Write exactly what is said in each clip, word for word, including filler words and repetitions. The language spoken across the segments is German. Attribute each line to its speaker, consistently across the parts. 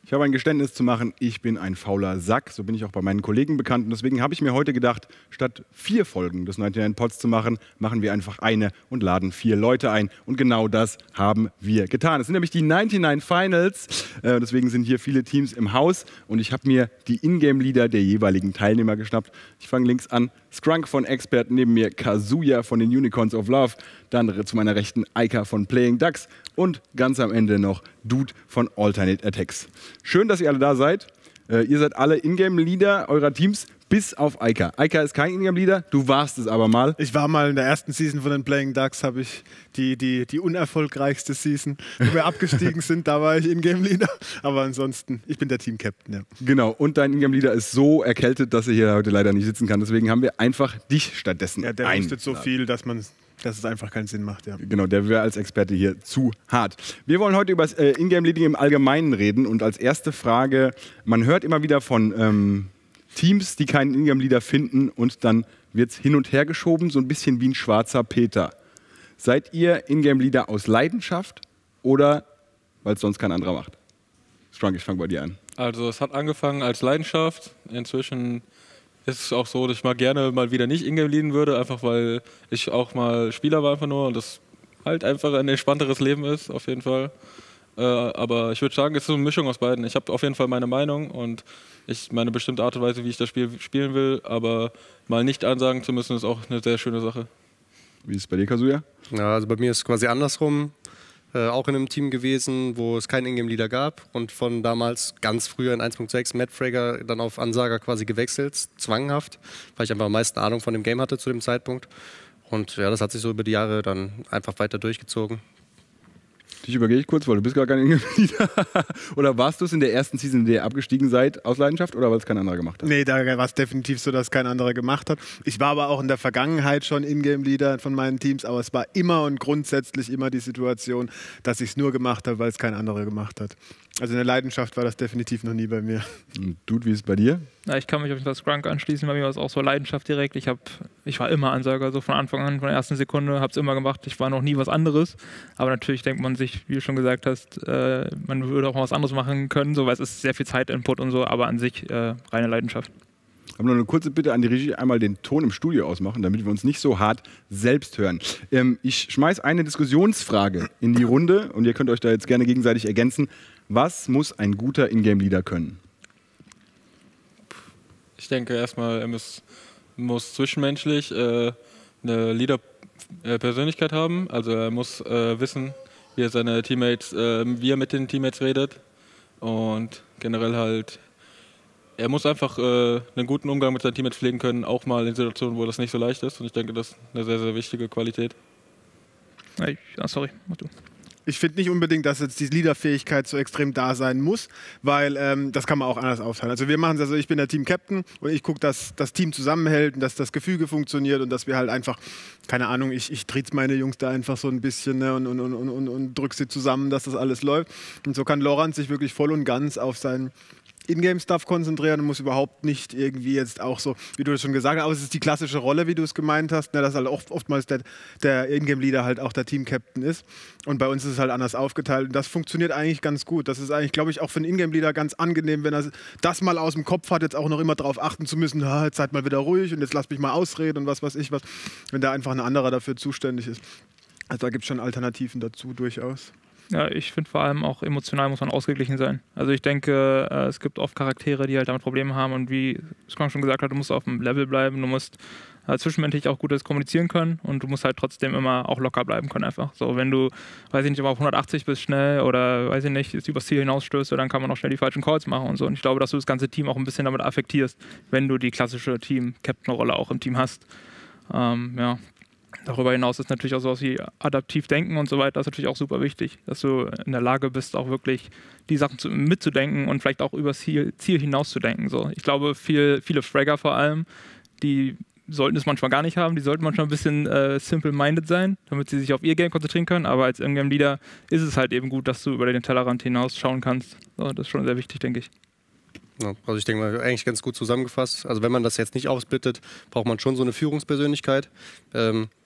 Speaker 1: Ich habe ein Geständnis zu machen, ich bin ein fauler Sack, so bin ich auch bei meinen Kollegen bekannt. Und deswegen habe ich mir heute gedacht, statt vier Folgen des neunundneunzig Pods zu machen, machen wir einfach eine und laden vier Leute ein. Und genau das haben wir getan. Es sind nämlich die neunundneunzig Finals, äh, deswegen sind hier viele Teams im Haus. Und ich habe mir die Ingame-Leader der jeweiligen Teilnehmer geschnappt. Ich fange links an, Skrunk von Expert, neben mir Kazuya von den Unicorns of Love, dann zu meiner rechten Eika von Playing Ducks und ganz am Ende noch Dude von Alternate Attacks. Schön, dass ihr alle da seid. Äh, ihr seid alle Ingame-Leader eurer Teams, bis auf Eika. Eika ist kein Ingame-Leader, du warst es aber mal.
Speaker 2: Ich war mal in der ersten Season von den Playing Ducks, habe ich die, die, die unerfolgreichste Season, wo wir abgestiegen sind, da war ich Ingame-Leader. Aber ansonsten, ich bin der Team-Captain, ja.
Speaker 1: Genau, und dein Ingame-Leader ist so erkältet, dass er hier heute leider nicht sitzen kann. Deswegen haben wir einfach dich stattdessen
Speaker 2: Ja, der
Speaker 1: ein.
Speaker 2: hustet so viel, dass man... dass es einfach keinen Sinn macht, ja.
Speaker 1: Genau, der wäre als Experte hier zu hart. Wir wollen heute über das äh, Ingame-Leading im Allgemeinen reden und als erste Frage, man hört immer wieder von ähm, Teams, die keinen Ingame-Leader finden und dann wird es hin und her geschoben, so ein bisschen wie ein schwarzer Peter. Seid ihr Ingame-Leader aus Leidenschaft oder weil es sonst kein anderer macht? Strong, ich fange bei dir an.
Speaker 3: Also es hat angefangen als Leidenschaft, inzwischen ist es auch so, dass ich mal gerne mal wieder nicht Ingame leaden würde, einfach weil ich auch mal Spieler war einfach nur und das halt einfach ein entspannteres Leben ist, auf jeden Fall. Äh, aber ich würde sagen, es ist so eine Mischung aus beiden. Ich habe auf jeden Fall meine Meinung und ich meine bestimmte Art und Weise, wie ich das Spiel spielen will, aber mal nicht ansagen zu müssen, ist auch eine sehr schöne Sache.
Speaker 1: Wie ist es bei dir, Kazuya?
Speaker 4: Ja, also bei mir ist es quasi andersrum. Äh, auch in einem Team gewesen, wo es keinen Ingame-Leader gab und von damals ganz früher in eins Punkt sechs Matt Frager dann auf Ansager quasi gewechselt, zwanghaft, weil ich einfach am meisten Ahnung von dem Game hatte zu dem Zeitpunkt. Und ja, das hat sich so über die Jahre dann einfach weiter durchgezogen.
Speaker 1: Dich übergehe ich kurz, weil du bist gar kein Ingame-Leader. Oder warst du es in der ersten Season, in der ihr abgestiegen seid, aus Leidenschaft oder weil es kein anderer gemacht hat?
Speaker 2: Nee, da war es definitiv so, dass kein anderer gemacht hat. Ich war aber auch in der Vergangenheit schon Ingame-Leader von meinen Teams, aber es war immer und grundsätzlich immer die Situation, dass ich es nur gemacht habe, weil es kein anderer gemacht hat. Also in der Leidenschaft war das definitiv noch nie bei mir.
Speaker 1: Und Dude, wie ist es bei dir?
Speaker 5: Ja, ich kann mich auf jeden Fall Skrunk anschließen, bei mir war es auch so Leidenschaft direkt. Ich, hab, ich war immer Ansager, so von Anfang an, von der ersten Sekunde, habe es immer gemacht. Ich war noch nie was anderes. Aber natürlich denkt man sich, wie du schon gesagt hast, äh, man würde auch mal was anderes machen können, so, weil es ist sehr viel Zeitinput und so, aber an sich äh, reine Leidenschaft.
Speaker 1: Ich habe noch eine kurze Bitte an die Regie, einmal den Ton im Studio ausmachen, damit wir uns nicht so hart selbst hören. Ähm, ich schmeiß eine Diskussionsfrage in die Runde und ihr könnt euch da jetzt gerne gegenseitig ergänzen. Was muss ein guter Ingame-Leader können?
Speaker 3: Ich denke erstmal, er muss, muss zwischenmenschlich äh, eine Leader-Persönlichkeit haben. Also er muss äh, wissen, wie er seine Teammates, äh, wie er mit den Teammates redet und generell halt, er muss einfach äh, einen guten Umgang mit seinen Teammates pflegen können, auch mal in Situationen, wo das nicht so leicht ist. Und ich denke, das ist eine sehr, sehr wichtige Qualität.
Speaker 5: Ich, ah, sorry, mach du.
Speaker 2: Ich finde nicht unbedingt, dass jetzt die Leaderfähigkeit so extrem da sein muss, weil ähm, das kann man auch anders aufteilen. Also wir machen es, also ich bin der Team-Captain und ich gucke, dass das Team zusammenhält und dass das Gefüge funktioniert und dass wir halt einfach, keine Ahnung, ich, ich tritt meine Jungs da einfach so ein bisschen, ne, und, und, und, und, und, und drücke sie zusammen, dass das alles läuft. Und so kann Laurent sich wirklich voll und ganz auf seinen Ingame-Stuff konzentrieren und muss überhaupt nicht irgendwie jetzt auch so, wie du das schon gesagt hast, aber es ist die klassische Rolle, wie du es gemeint hast, ne, dass halt oft, oftmals der, der Ingame-Leader halt auch der Team-Captain ist und bei uns ist es halt anders aufgeteilt und das funktioniert eigentlich ganz gut. Das ist eigentlich, glaube ich, auch für einen Ingame-Leader ganz angenehm, wenn er das mal aus dem Kopf hat, jetzt auch noch immer darauf achten zu müssen, ah, jetzt seid mal wieder ruhig und jetzt lasst mich mal ausreden und was weiß ich was, wenn da einfach ein anderer dafür zuständig ist. Also da gibt es schon Alternativen dazu durchaus.
Speaker 5: Ja, ich finde vor allem auch emotional muss man ausgeglichen sein. Also ich denke, äh, es gibt oft Charaktere, die halt damit Probleme haben und wie Skrunk schon gesagt hat, du musst auf dem Level bleiben, du musst äh, zwischenmenschlich auch gutes kommunizieren können und du musst halt trotzdem immer auch locker bleiben können einfach. So, wenn du, weiß ich nicht, aber auf hundertachtzig bist schnell oder, weiß ich nicht, ist übers Ziel hinausstößt, dann kann man auch schnell die falschen Calls machen und so. Und ich glaube, dass du das ganze Team auch ein bisschen damit affektierst, wenn du die klassische Team-Captain-Rolle auch im Team hast. Ähm, ja. Darüber hinaus ist natürlich auch sowas wie adaptiv denken und so weiter, das ist natürlich auch super wichtig, dass du in der Lage bist, auch wirklich die Sachen zu, mitzudenken und vielleicht auch übers Ziel, Ziel hinaus zu denken. So. Ich glaube, viel, viele Fragger vor allem, die sollten es manchmal gar nicht haben, die sollten manchmal ein bisschen äh, simple-minded sein, damit sie sich auf ihr Game konzentrieren können, aber als Ingame-Leader ist es halt eben gut, dass du über den Tellerrand hinaus schauen kannst. So, das ist schon sehr wichtig, denke ich.
Speaker 4: Ja, also ich denke mal, eigentlich ganz gut zusammengefasst. Also wenn man das jetzt nicht aufsplittet, braucht man schon so eine Führungspersönlichkeit. Ähm,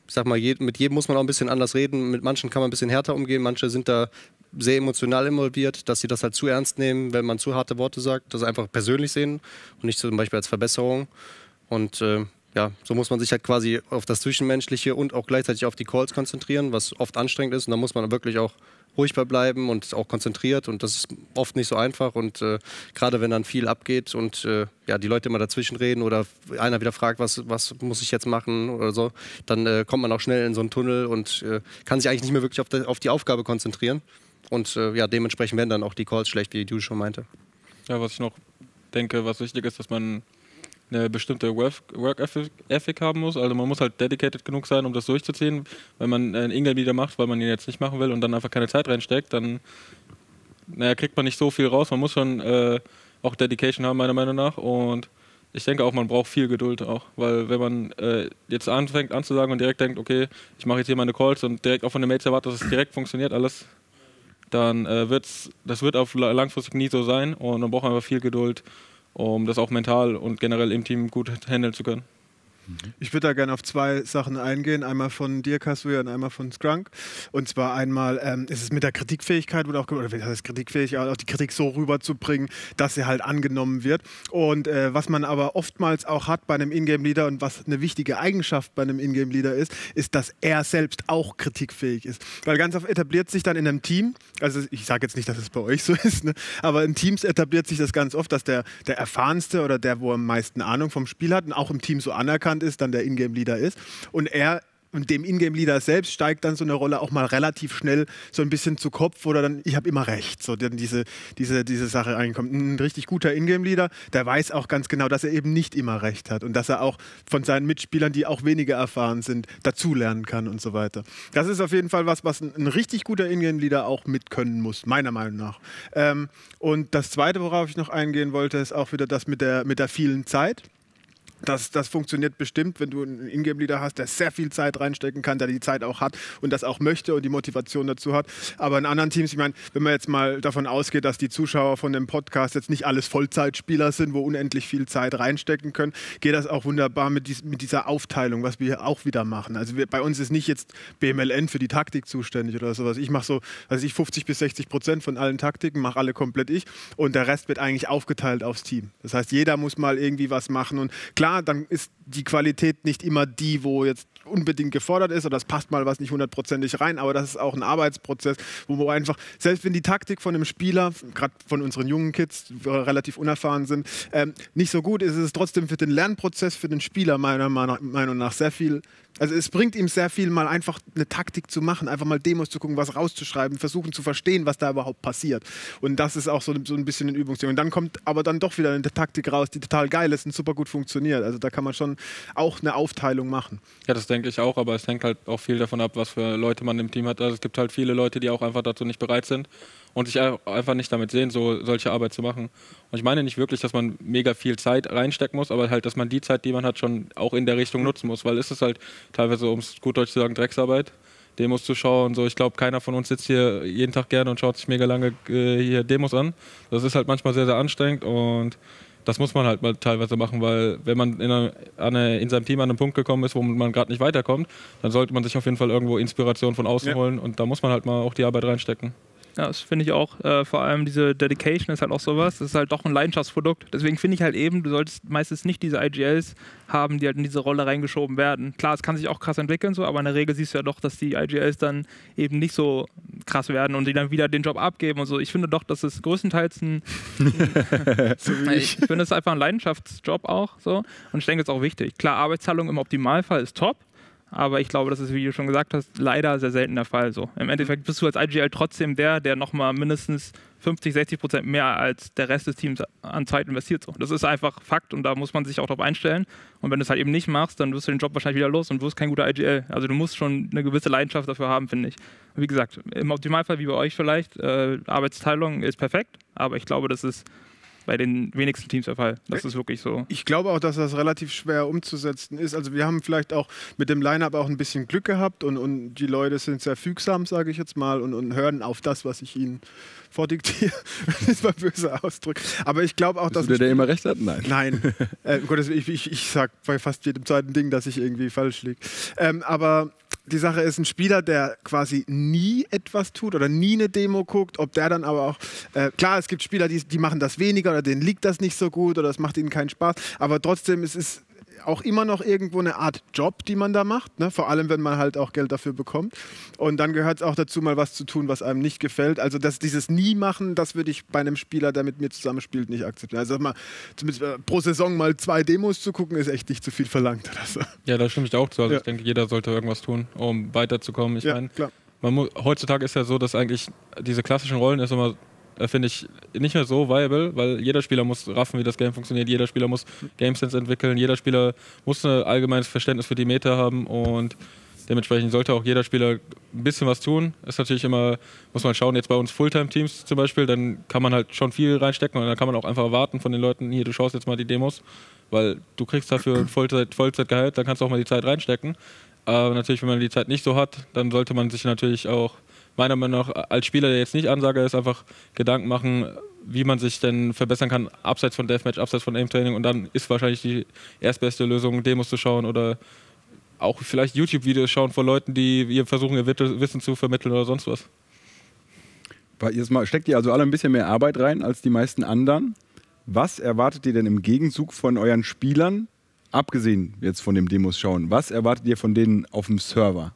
Speaker 4: ich sag mal, je, mit jedem muss man auch ein bisschen anders reden. Mit manchen kann man ein bisschen härter umgehen, manche sind da sehr emotional involviert, dass sie das halt zu ernst nehmen, wenn man zu harte Worte sagt, das einfach persönlich sehen und nicht zum Beispiel als Verbesserung. Und äh, ja, so muss man sich halt quasi auf das Zwischenmenschliche und auch gleichzeitig auf die Calls konzentrieren, was oft anstrengend ist. Und da muss man wirklich auch ruhig bleiben und auch konzentriert. Und das ist oft nicht so einfach. Und äh, gerade wenn dann viel abgeht und äh, ja, die Leute immer dazwischen reden oder einer wieder fragt, was, was muss ich jetzt machen oder so, dann äh, kommt man auch schnell in so einen Tunnel und äh, kann sich eigentlich nicht mehr wirklich auf die, auf die Aufgabe konzentrieren. Und äh, ja, dementsprechend werden dann auch die Calls schlecht, wie du schon meinte.
Speaker 3: Ja, was ich noch denke, was wichtig ist, dass man eine bestimmte Work Ethic haben muss. Also man muss halt dedicated genug sein, um das durchzuziehen. Wenn man einen Ingame-Leader macht, weil man ihn jetzt nicht machen will und dann einfach keine Zeit reinsteckt, dann naja, kriegt man nicht so viel raus. Man muss schon äh, auch Dedication haben, meiner Meinung nach. Und ich denke auch, man braucht viel Geduld auch. Weil wenn man äh, jetzt anfängt anzusagen und direkt denkt, okay, ich mache jetzt hier meine Calls und direkt auch von den Mates erwartet, dass es direkt funktioniert alles, dann äh, wird's, das wird auf langfristig nie so sein. Und man braucht einfach viel Geduld, um das auch mental und generell im Team gut handeln zu können.
Speaker 2: Ich würde da gerne auf zwei Sachen eingehen, einmal von dir, Kazuya, und einmal von Skrunk. Und zwar einmal ähm, ist es mit der Kritikfähigkeit, oder auch oder das heißt kritikfähig, auch die Kritik so rüberzubringen, dass sie halt angenommen wird. Und äh, was man aber oftmals auch hat bei einem Ingame-Leader und was eine wichtige Eigenschaft bei einem Ingame-Leader ist, ist, dass er selbst auch kritikfähig ist. Weil ganz oft etabliert sich dann in einem Team, also ich sage jetzt nicht, dass es bei euch so ist, ne, aber in Teams etabliert sich das ganz oft, dass der, der Erfahrenste oder der, wo am meisten Ahnung vom Spiel hat und auch im Team so anerkannt ist, dann der Ingame-Leader ist. Und er und dem Ingame-Leader selbst steigt dann so eine Rolle auch mal relativ schnell so ein bisschen zu Kopf oder dann, ich habe immer recht, so dann diese, diese, diese Sache reinkommt. Ein richtig guter Ingame-Leader, der weiß auch ganz genau, dass er eben nicht immer recht hat und dass er auch von seinen Mitspielern, die auch weniger erfahren sind, dazulernen kann und so weiter. Das ist auf jeden Fall was, was ein, ein richtig guter Ingame-Leader auch mitkönnen muss, meiner Meinung nach. Ähm, und das Zweite, worauf ich noch eingehen wollte, ist auch wieder das mit der, mit der vielen Zeit. Das, das funktioniert bestimmt, wenn du einen Ingame-Leader hast, der sehr viel Zeit reinstecken kann, der die Zeit auch hat und das auch möchte und die Motivation dazu hat. Aber in anderen Teams, ich meine, wenn man jetzt mal davon ausgeht, dass die Zuschauer von dem Podcast jetzt nicht alles Vollzeitspieler sind, wo unendlich viel Zeit reinstecken können, geht das auch wunderbar mit, dies, mit dieser Aufteilung, was wir auch wieder machen. Also wir, bei uns ist nicht jetzt B M L N für die Taktik zuständig oder sowas. Ich mache so, also ich fünfzig bis sechzig Prozent von allen Taktiken, mache alle komplett ich und der Rest wird eigentlich aufgeteilt aufs Team. Das heißt, jeder muss mal irgendwie was machen und klar, dann ist die Qualität nicht immer die, wo jetzt unbedingt gefordert ist oder es passt mal was nicht hundertprozentig rein, aber das ist auch ein Arbeitsprozess, wo wir einfach, selbst wenn die Taktik von einem Spieler, gerade von unseren jungen Kids, die relativ unerfahren sind, ähm, nicht so gut ist, ist es trotzdem für den Lernprozess, für den Spieler meiner Meinung nach sehr viel. Also es bringt ihm sehr viel, mal einfach eine Taktik zu machen, einfach mal Demos zu gucken, was rauszuschreiben, versuchen zu verstehen, was da überhaupt passiert. Und das ist auch so, so ein bisschen ein Übungsding. Und dann kommt aber dann doch wieder eine Taktik raus, die total geil ist und super gut funktioniert. Also da kann man schon auch eine Aufteilung machen.
Speaker 3: Ja, das denke ich auch, aber es hängt halt auch viel davon ab, was für Leute man im Team hat. Also es gibt halt viele Leute, die auch einfach dazu nicht bereit sind und sich einfach nicht damit sehen, so solche Arbeit zu machen. Und ich meine nicht wirklich, dass man mega viel Zeit reinstecken muss, aber halt, dass man die Zeit, die man hat, schon auch in der Richtung nutzen muss, weil es ist halt teilweise, um es gut deutsch zu sagen, Drecksarbeit, Demos zu schauen. So, ich glaube, keiner von uns sitzt hier jeden Tag gerne und schaut sich mega lange äh, hier Demos an. Das ist halt manchmal sehr, sehr anstrengend und das muss man halt mal teilweise machen, weil wenn man in, eine, eine, in seinem Team an einen Punkt gekommen ist, wo man gerade nicht weiterkommt, dann sollte man sich auf jeden Fall irgendwo Inspiration von außen ja. holen und da muss man halt mal auch die Arbeit reinstecken.
Speaker 5: Ja, das finde ich auch. Äh, vor allem diese Dedication ist halt auch sowas. Das ist halt doch ein Leidenschaftsprodukt. Deswegen finde ich halt eben, du solltest meistens nicht diese I G Ls haben, die halt in diese Rolle reingeschoben werden. Klar, es kann sich auch krass entwickeln, so, aber in der Regel siehst du ja doch, dass die I G Ls dann eben nicht so krass werden und die dann wieder den Job abgeben und so. Ich finde doch, dass es größtenteils ein... so ich finde es einfach ein Leidenschaftsjob auch. So. Und ich denke, es ist auch wichtig. Klar, Arbeitszahlung im Optimalfall ist top. Aber ich glaube, das ist, wie du schon gesagt hast, leider sehr selten der Fall. So. Im Endeffekt bist du als I G L trotzdem der, der nochmal mindestens fünfzig, sechzig Prozent mehr als der Rest des Teams an Zeit investiert. So. Das ist einfach Fakt und da muss man sich auch darauf einstellen. Und wenn du es halt eben nicht machst, dann wirst du den Job wahrscheinlich wieder los und wirst kein guter I G L. Also du musst schon eine gewisse Leidenschaft dafür haben, finde ich. Und wie gesagt, im Optimalfall, wie bei euch vielleicht, äh, Arbeitsteilung ist perfekt, aber ich glaube, das ist bei den wenigsten Teams der Fall. Das ist wirklich so.
Speaker 2: Ich glaube auch, dass das relativ schwer umzusetzen ist. Also wir haben vielleicht auch mit dem Line-Up auch ein bisschen Glück gehabt und, und die Leute sind sehr fügsam, sage ich jetzt mal, und, und hören auf das, was ich ihnen vordiktiere. Das war ein böser Ausdruck. Aber ich glaube auch,
Speaker 1: Bist
Speaker 2: dass...
Speaker 1: du der, der immer recht hat? Nein.
Speaker 2: Nein. äh, um Gottes Willen, ich, ich, ich sage bei fast jedem zweiten Ding, dass ich irgendwie falsch liege. Ähm, aber die Sache ist, ein Spieler, der quasi nie etwas tut oder nie eine Demo guckt, ob der dann aber auch... Äh, klar, es gibt Spieler, die, die machen das weniger oder denen liegt das nicht so gut oder es macht ihnen keinen Spaß. Aber trotzdem ist es auch immer noch irgendwo eine Art Job, die man da macht, ne? Vor allem, wenn man halt auch Geld dafür bekommt. Und dann gehört es auch dazu, mal was zu tun, was einem nicht gefällt. Also das, dieses Nie-Machen, das würde ich bei einem Spieler, der mit mir zusammenspielt, nicht akzeptieren. Also mal zumindest äh, pro Saison mal zwei Demos zu gucken, ist echt nicht zu viel verlangt oder so.
Speaker 3: Ja, da stimme ich auch zu. Also
Speaker 2: Ja.
Speaker 3: ich denke, jeder sollte irgendwas tun, um weiterzukommen. Ich
Speaker 2: Ja,
Speaker 3: meine,
Speaker 2: klar.
Speaker 3: man muss, heutzutage ist ja so, dass eigentlich diese klassischen Rollen ist immer, äh, finde ich, nicht mehr so viable, weil jeder Spieler muss raffen, wie das Game funktioniert, jeder Spieler muss Game Sense entwickeln, jeder Spieler muss ein allgemeines Verständnis für die Meta haben und dementsprechend sollte auch jeder Spieler ein bisschen was tun. Ist natürlich immer, muss man schauen, jetzt bei uns Fulltime-Teams zum Beispiel, dann kann man halt schon viel reinstecken und dann kann man auch einfach erwarten von den Leuten, hier, du schaust jetzt mal die Demos, weil du kriegst dafür Vollzeit, Vollzeitgehalt, dann kannst du auch mal die Zeit reinstecken. Aber natürlich, wenn man die Zeit nicht so hat, dann sollte man sich natürlich auch, meiner Meinung nach, als Spieler, der jetzt nicht Ansager ist, einfach Gedanken machen, wie man sich denn verbessern kann, abseits von Deathmatch, abseits von Aim-Training. Und dann ist wahrscheinlich die erstbeste Lösung, Demos zu schauen oder auch vielleicht YouTube-Videos schauen von Leuten, die versuchen, ihr Wissen zu vermitteln oder sonst was.
Speaker 1: Jetzt mal, steckt ihr also alle ein bisschen mehr Arbeit rein als die meisten anderen. Was erwartet ihr denn im Gegenzug von euren Spielern, abgesehen jetzt von dem Demos schauen? Was erwartet ihr von denen auf dem Server?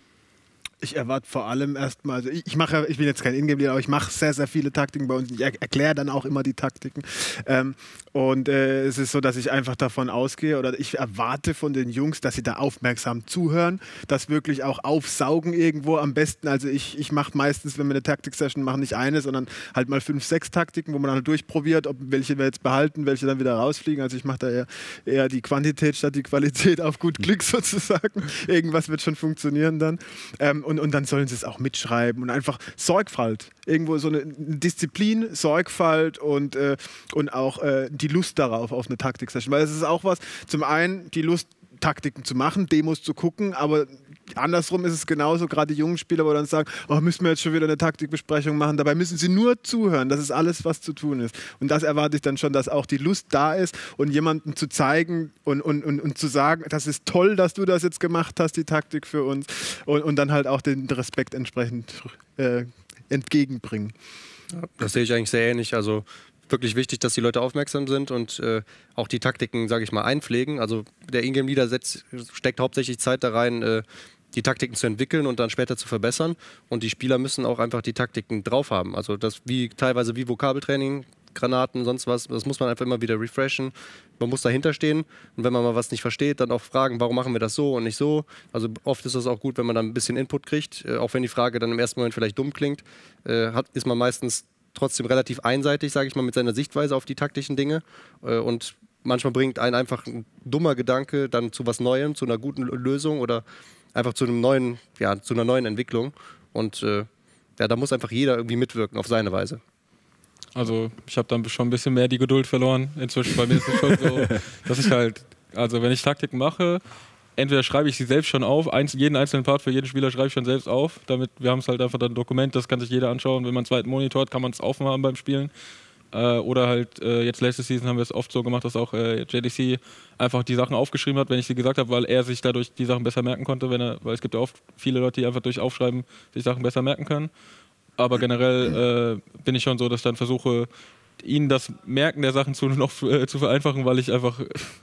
Speaker 2: Ich erwarte vor allem erstmal, also ich, ich mache, ich bin jetzt kein Ingame-Leader, aber ich mache sehr, sehr viele Taktiken bei uns. Ich er erkläre dann auch immer die Taktiken. Ähm, und äh, es ist so, dass ich einfach davon ausgehe oder ich erwarte von den Jungs, dass sie da aufmerksam zuhören, das wirklich auch aufsaugen irgendwo am besten. Also ich, ich mache meistens, wenn wir eine Taktik-Session machen, nicht eine, sondern halt mal fünf, sechs Taktiken, wo man dann halt durchprobiert, ob welche wir jetzt behalten, welche dann wieder rausfliegen. Also ich mache da eher, eher die Quantität statt die Qualität auf gut Glück sozusagen. Irgendwas wird schon funktionieren dann. Ähm, und Und, und dann sollen sie es auch mitschreiben und einfach Sorgfalt. Irgendwo so eine Disziplin, Sorgfalt und, äh, und auch äh, die Lust darauf, auf eine Taktik-Session. Weil es ist auch was, zum einen die Lust, Taktiken zu machen, Demos zu gucken, aber andersrum ist es genauso, gerade die jungen Spieler, wo dann sagen, oh, müssen wir jetzt schon wieder eine Taktikbesprechung machen, dabei müssen sie nur zuhören, das ist alles, was zu tun ist. Und das erwarte ich dann schon, dass auch die Lust da ist und jemandem zu zeigen und, und, und, und zu sagen, das ist toll, dass du das jetzt gemacht hast, die Taktik für uns und, und dann halt auch den Respekt entsprechend äh, entgegenbringen.
Speaker 4: Das sehe ich eigentlich sehr ähnlich. Also wirklich wichtig, dass die Leute aufmerksam sind und äh, auch die Taktiken, sage ich mal, einpflegen. Also der Ingame-Leader steckt hauptsächlich Zeit da rein, äh, die Taktiken zu entwickeln und dann später zu verbessern. Und die Spieler müssen auch einfach die Taktiken drauf haben. Also das wie teilweise wie Vokabeltraining, Granaten, sonst was, das muss man einfach immer wieder refreshen. Man muss dahinter stehen und wenn man mal was nicht versteht, dann auch fragen, warum machen wir das so und nicht so. Also oft ist es auch gut, wenn man dann ein bisschen Input kriegt, äh, auch wenn die Frage dann im ersten Moment vielleicht dumm klingt, äh, hat, ist man meistens trotzdem relativ einseitig, sage ich mal, mit seiner Sichtweise auf die taktischen Dinge. Äh, und manchmal bringt einen einfach ein dummer Gedanke dann zu was Neuem, zu einer guten Lösung oder einfach zu einem neuen, ja, zu einer neuen Entwicklung. Und äh, ja, da muss einfach jeder irgendwie mitwirken auf seine Weise.
Speaker 3: Also ich habe dann schon ein bisschen mehr die Geduld verloren. Inzwischen bei mir ist es schon so, dass ich halt, also wenn ich Taktiken mache, entweder schreibe ich sie selbst schon auf, eins, jeden einzelnen Part für jeden Spieler schreibe ich schon selbst auf, damit wir haben es halt einfach dann ein Dokument, das kann sich jeder anschauen. Wenn man einen zweiten Monitor hat, kann man es offen haben beim Spielen. Äh, oder halt, äh, jetzt letzte Season haben wir es oft so gemacht, dass auch äh, J D C einfach die Sachen aufgeschrieben hat, wenn ich sie gesagt habe, weil er sich dadurch die Sachen besser merken konnte, wenn er, weil es gibt ja oft viele Leute, die einfach durch Aufschreiben sich Sachen besser merken können. Aber generell äh, bin ich schon so, dass ich dann versuche, ihnen das Merken der Sachen zu, noch äh, zu vereinfachen, weil ich einfach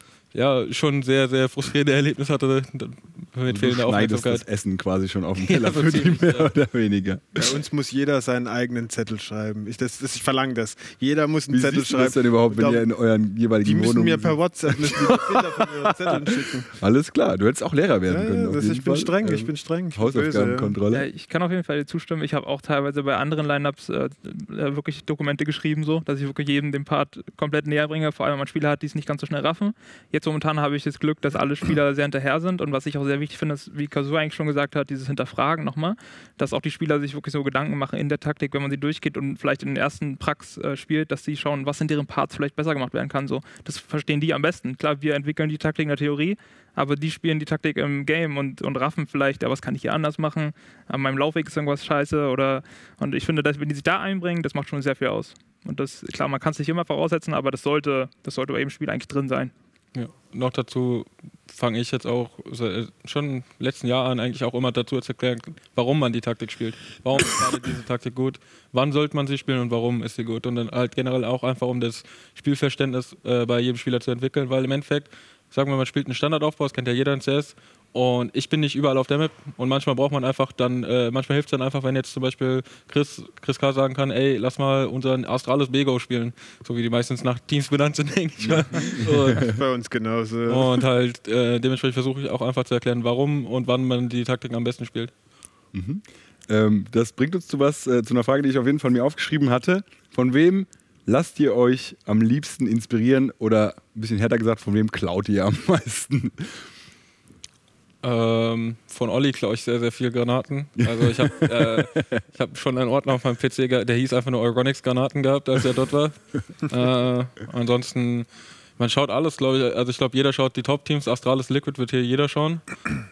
Speaker 3: ja, schon sehr, sehr frustrierende Erlebnisse hatte mit fehlender
Speaker 1: Du schneidest
Speaker 3: Aufmerksamkeit.
Speaker 1: das Essen quasi schon auf dem Teller
Speaker 3: Ja, so
Speaker 1: für die
Speaker 3: ziemlich,
Speaker 1: mehr
Speaker 3: ja.
Speaker 1: oder weniger.
Speaker 2: Bei uns muss jeder seinen eigenen Zettel schreiben. Ich, das, das, ich verlange das. Jeder muss einen
Speaker 1: Wie
Speaker 2: Zettel
Speaker 1: siehst du
Speaker 2: schreiben.
Speaker 1: das denn überhaupt, wenn
Speaker 2: Da-
Speaker 1: ihr in euren jeweiligen
Speaker 2: Die müssen
Speaker 1: Wohnungen
Speaker 2: mir per
Speaker 1: seid?
Speaker 2: WhatsApp müssen die Bilder von ihren Zetteln schicken.
Speaker 1: Alles klar, du hättest auch Lehrer werden
Speaker 2: Ja,
Speaker 1: können.
Speaker 2: ja,
Speaker 1: auf
Speaker 2: das,
Speaker 1: jeden
Speaker 2: ich bin
Speaker 1: Fall.
Speaker 2: streng, ich
Speaker 1: Ähm,
Speaker 2: bin streng. Ich bin böse,
Speaker 1: Hausaufgabenkontrolle.
Speaker 5: Ja, ich kann auf jeden Fall dir zustimmen. Ich habe auch teilweise bei anderen Lineups äh, äh, wirklich Dokumente geschrieben, so, dass ich wirklich jedem den Part komplett näher bringe, vor allem wenn man Spieler hat, die es nicht ganz so schnell raffen. Jetzt jetzt momentan habe ich das Glück, dass alle Spieler sehr hinterher sind und was ich auch sehr wichtig finde, ist, wie Kazu eigentlich schon gesagt hat, dieses Hinterfragen nochmal, dass auch die Spieler sich wirklich so Gedanken machen in der Taktik, wenn man sie durchgeht und vielleicht in den ersten Prax äh, spielt, dass sie schauen, was in deren Parts vielleicht besser gemacht werden kann. So. Das verstehen die am besten. Klar, wir entwickeln die Taktik in der Theorie, aber die spielen die Taktik im Game und, und raffen vielleicht, ja, was kann ich hier anders machen, an meinem Laufweg ist irgendwas scheiße oder und ich finde, dass, wenn die sich da einbringen, das macht schon sehr viel aus. Und das, klar, man kann es nicht immer voraussetzen, aber das sollte, das sollte bei jedem Spiel eigentlich drin sein.
Speaker 3: Ja. Noch dazu fange ich jetzt auch schon im letzten Jahr an eigentlich auch immer dazu zu erklären, warum man die Taktik spielt. Warum ist gerade diese Taktik gut? Wann sollte man sie spielen und warum ist sie gut? Und dann halt generell auch einfach, um das Spielverständnis äh, bei jedem Spieler zu entwickeln, weil im Endeffekt, sagen wir, man spielt einen Standardaufbau, das kennt ja jeder in C S. Und ich bin nicht überall auf der Map und manchmal braucht man einfach dann, äh, manchmal hilft es dann einfach, wenn jetzt zum Beispiel Chris, Chris K. sagen kann, ey, lass mal unseren Astralis B-Go spielen, so wie die meistens nach Teams benannt sind, denke ich mal. Und,
Speaker 2: bei uns genauso.
Speaker 3: Und halt äh, dementsprechend versuche ich auch einfach zu erklären, warum und wann man die Taktiken am besten spielt.
Speaker 1: Mhm. Ähm, das bringt uns zu was, äh, zu einer Frage, die ich auf jeden Fall mir aufgeschrieben hatte. Von wem lasst ihr euch am liebsten inspirieren oder ein bisschen härter gesagt, von wem klaut ihr am meisten?
Speaker 3: Ähm, von Olli klaue ich sehr, sehr viel Granaten. Also ich habe äh, ich hab schon einen Ordner auf meinem P C, der hieß einfach nur Euronics-Granaten gehabt, als er dort war. äh, ansonsten, man schaut alles, glaube ich. Also ich glaube, jeder schaut die Top-Teams. Astralis Liquid wird hier jeder schauen.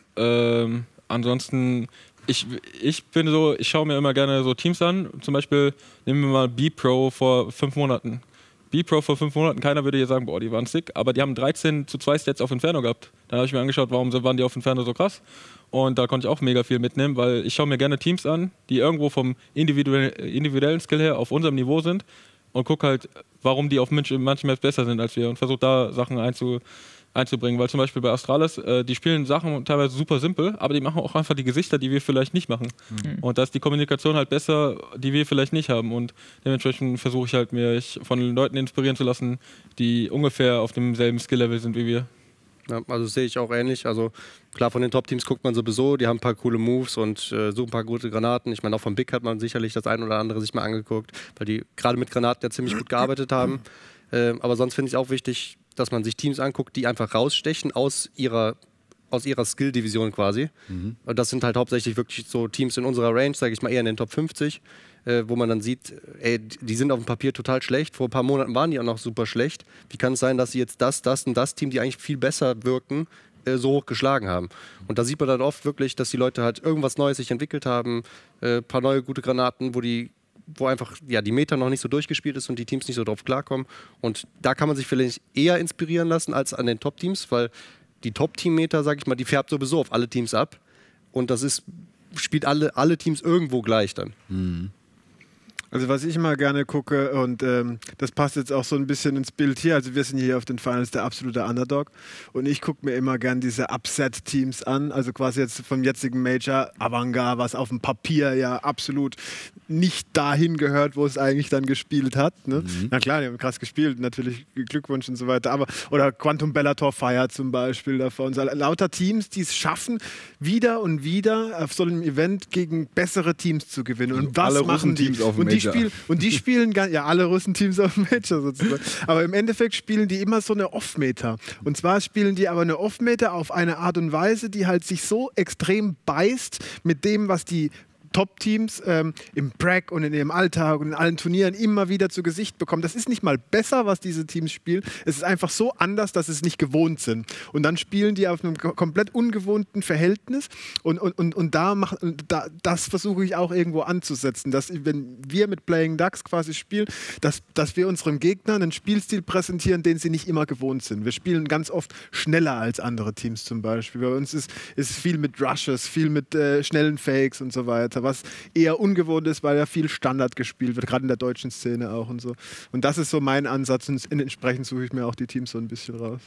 Speaker 3: Ähm, ansonsten, ich, ich bin so, ich schaue mir immer gerne so Teams an. Zum Beispiel nehmen wir mal B-Pro vor fünf Monaten. B-Pro vor fünf Monaten, keiner würde hier sagen, boah, die waren sick, aber die haben dreizehn zu zwei Stats auf Inferno gehabt. Dann habe ich mir angeschaut, warum waren die auf Inferno so krass. Und da konnte ich auch mega viel mitnehmen, weil ich schaue mir gerne Teams an, die irgendwo vom individuellen, individuellen Skill her auf unserem Niveau sind und gucke halt, warum die auf manchen Maps besser sind als wir und versuche da Sachen einzu, einzubringen. Weil zum Beispiel bei Astralis, äh, die spielen Sachen teilweise super simpel, aber die machen auch einfach die Gesichter, die wir vielleicht nicht machen. Mhm. Und da ist die Kommunikation halt besser, die wir vielleicht nicht haben. Und dementsprechend versuche ich halt, mich von den Leuten inspirieren zu lassen, die ungefähr auf demselben Skill-Level sind wie wir.
Speaker 4: Ja, also das sehe ich auch ähnlich. Also klar, von den Top-Teams guckt man sowieso, die haben ein paar coole Moves und äh, so ein paar gute Granaten. Ich meine, auch von Big hat man sicherlich das ein oder andere sich mal angeguckt, weil die gerade mit Granaten ja ziemlich gut gearbeitet haben. Äh, aber sonst finde ich es auch wichtig, dass man sich Teams anguckt, die einfach rausstechen aus ihrer, aus ihrer Skill-Division quasi. Mhm. Und das sind halt hauptsächlich wirklich so Teams in unserer Range, sage ich mal eher in den Top fünfzig, äh, wo man dann sieht, ey, die sind auf dem Papier total schlecht. Vor ein paar Monaten waren die auch noch super schlecht. Wie kann es sein, dass sie jetzt das, das und das Team, die eigentlich viel besser wirken, äh, so hoch geschlagen haben? Und da sieht man dann oft wirklich, dass die Leute halt irgendwas Neues sich entwickelt haben, ein äh, paar neue gute Granaten, wo die wo einfach ja, die Meta noch nicht so durchgespielt ist und die Teams nicht so drauf klarkommen. Und da kann man sich vielleicht eher inspirieren lassen als an den Top-Teams, weil die Top-Team-Meta, sag ich mal, die färbt sowieso auf alle Teams ab. Und das ist, spielt alle, alle Teams irgendwo gleich dann.
Speaker 2: Mhm. Also was ich immer gerne gucke, und ähm, das passt jetzt auch so ein bisschen ins Bild hier, also wir sind hier auf den Finals der absolute Underdog und ich gucke mir immer gerne diese Upset-Teams an, also quasi jetzt vom jetzigen Major, Avanga, was auf dem Papier ja absolut nicht dahin gehört, wo es eigentlich dann gespielt hat. Ne? Mhm. Na klar, die haben krass gespielt, natürlich Glückwunsch und so weiter, aber oder Quantum Bellator Fire zum Beispiel davon. So, lauter Teams, die es schaffen, wieder und wieder auf so einem Event gegen bessere Teams zu gewinnen. Und was
Speaker 1: alle
Speaker 2: machen die?
Speaker 1: Teams auf dem
Speaker 2: und die
Speaker 1: Major.
Speaker 2: spielen und die spielen gar, ja alle Russenteams auf dem Major sozusagen. Aber im Endeffekt spielen die immer so eine Off-Meta. Und zwar spielen die aber eine Off-Meta auf eine Art und Weise, die halt sich so extrem beißt mit dem, was die Top-Teams ähm, im Prag und in ihrem Alltag und in allen Turnieren immer wieder zu Gesicht bekommen. Das ist nicht mal besser, was diese Teams spielen. Es ist einfach so anders, dass sie es nicht gewohnt sind. Und dann spielen die auf einem komplett ungewohnten Verhältnis. Und, und, und, und da mach, da, das versuche ich auch irgendwo anzusetzen. Dass, wenn wir mit Playing Ducks quasi spielen, dass, dass wir unseren Gegnern einen Spielstil präsentieren, den sie nicht immer gewohnt sind. Wir spielen ganz oft schneller als andere Teams zum Beispiel. Bei uns ist es viel mit Rushes, viel mit äh, schnellen Fakes und so weiter, was eher ungewohnt ist, weil ja viel Standard gespielt wird, gerade in der deutschen Szene auch und so. Und das ist so mein Ansatz und entsprechend suche ich mir auch die Teams so ein bisschen raus.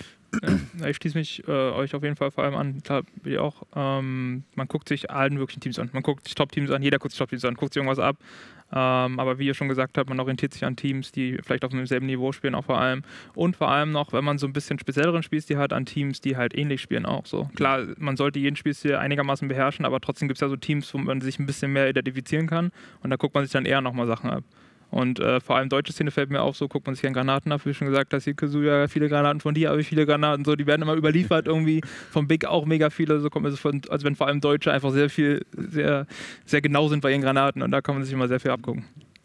Speaker 5: Ja, ich schließe mich äh, euch auf jeden Fall vor allem an, klar, wie auch. Ähm, man guckt sich allen möglichen Teams an. Man guckt sich Top-Teams an, jeder guckt sich Top-Teams an, guckt sich irgendwas ab. Ähm, aber wie ihr schon gesagt habt, man orientiert sich an Teams, die vielleicht auf demselben Niveau spielen, auch vor allem. Und vor allem noch, wenn man so ein bisschen spezielleren Spielstil hat, an Teams, die halt ähnlich spielen auch so. Klar, man sollte jeden Spielstil einigermaßen beherrschen, aber trotzdem gibt es ja so Teams, wo man sich ein bisschen mehr identifizieren kann. Und da guckt man sich dann eher nochmal Sachen ab. Und äh, vor allem deutsche Szene fällt mir auf, so guckt man sich an Granaten ab, wie schon gesagt, dass hier Kazuya viele Granaten von dir, aber viele Granaten, so, die werden immer überliefert irgendwie, vom Big auch mega viele, so kommt es von, also wenn vor allem Deutsche einfach sehr viel, sehr, sehr genau sind bei ihren Granaten und da kann man sich immer sehr viel abgucken.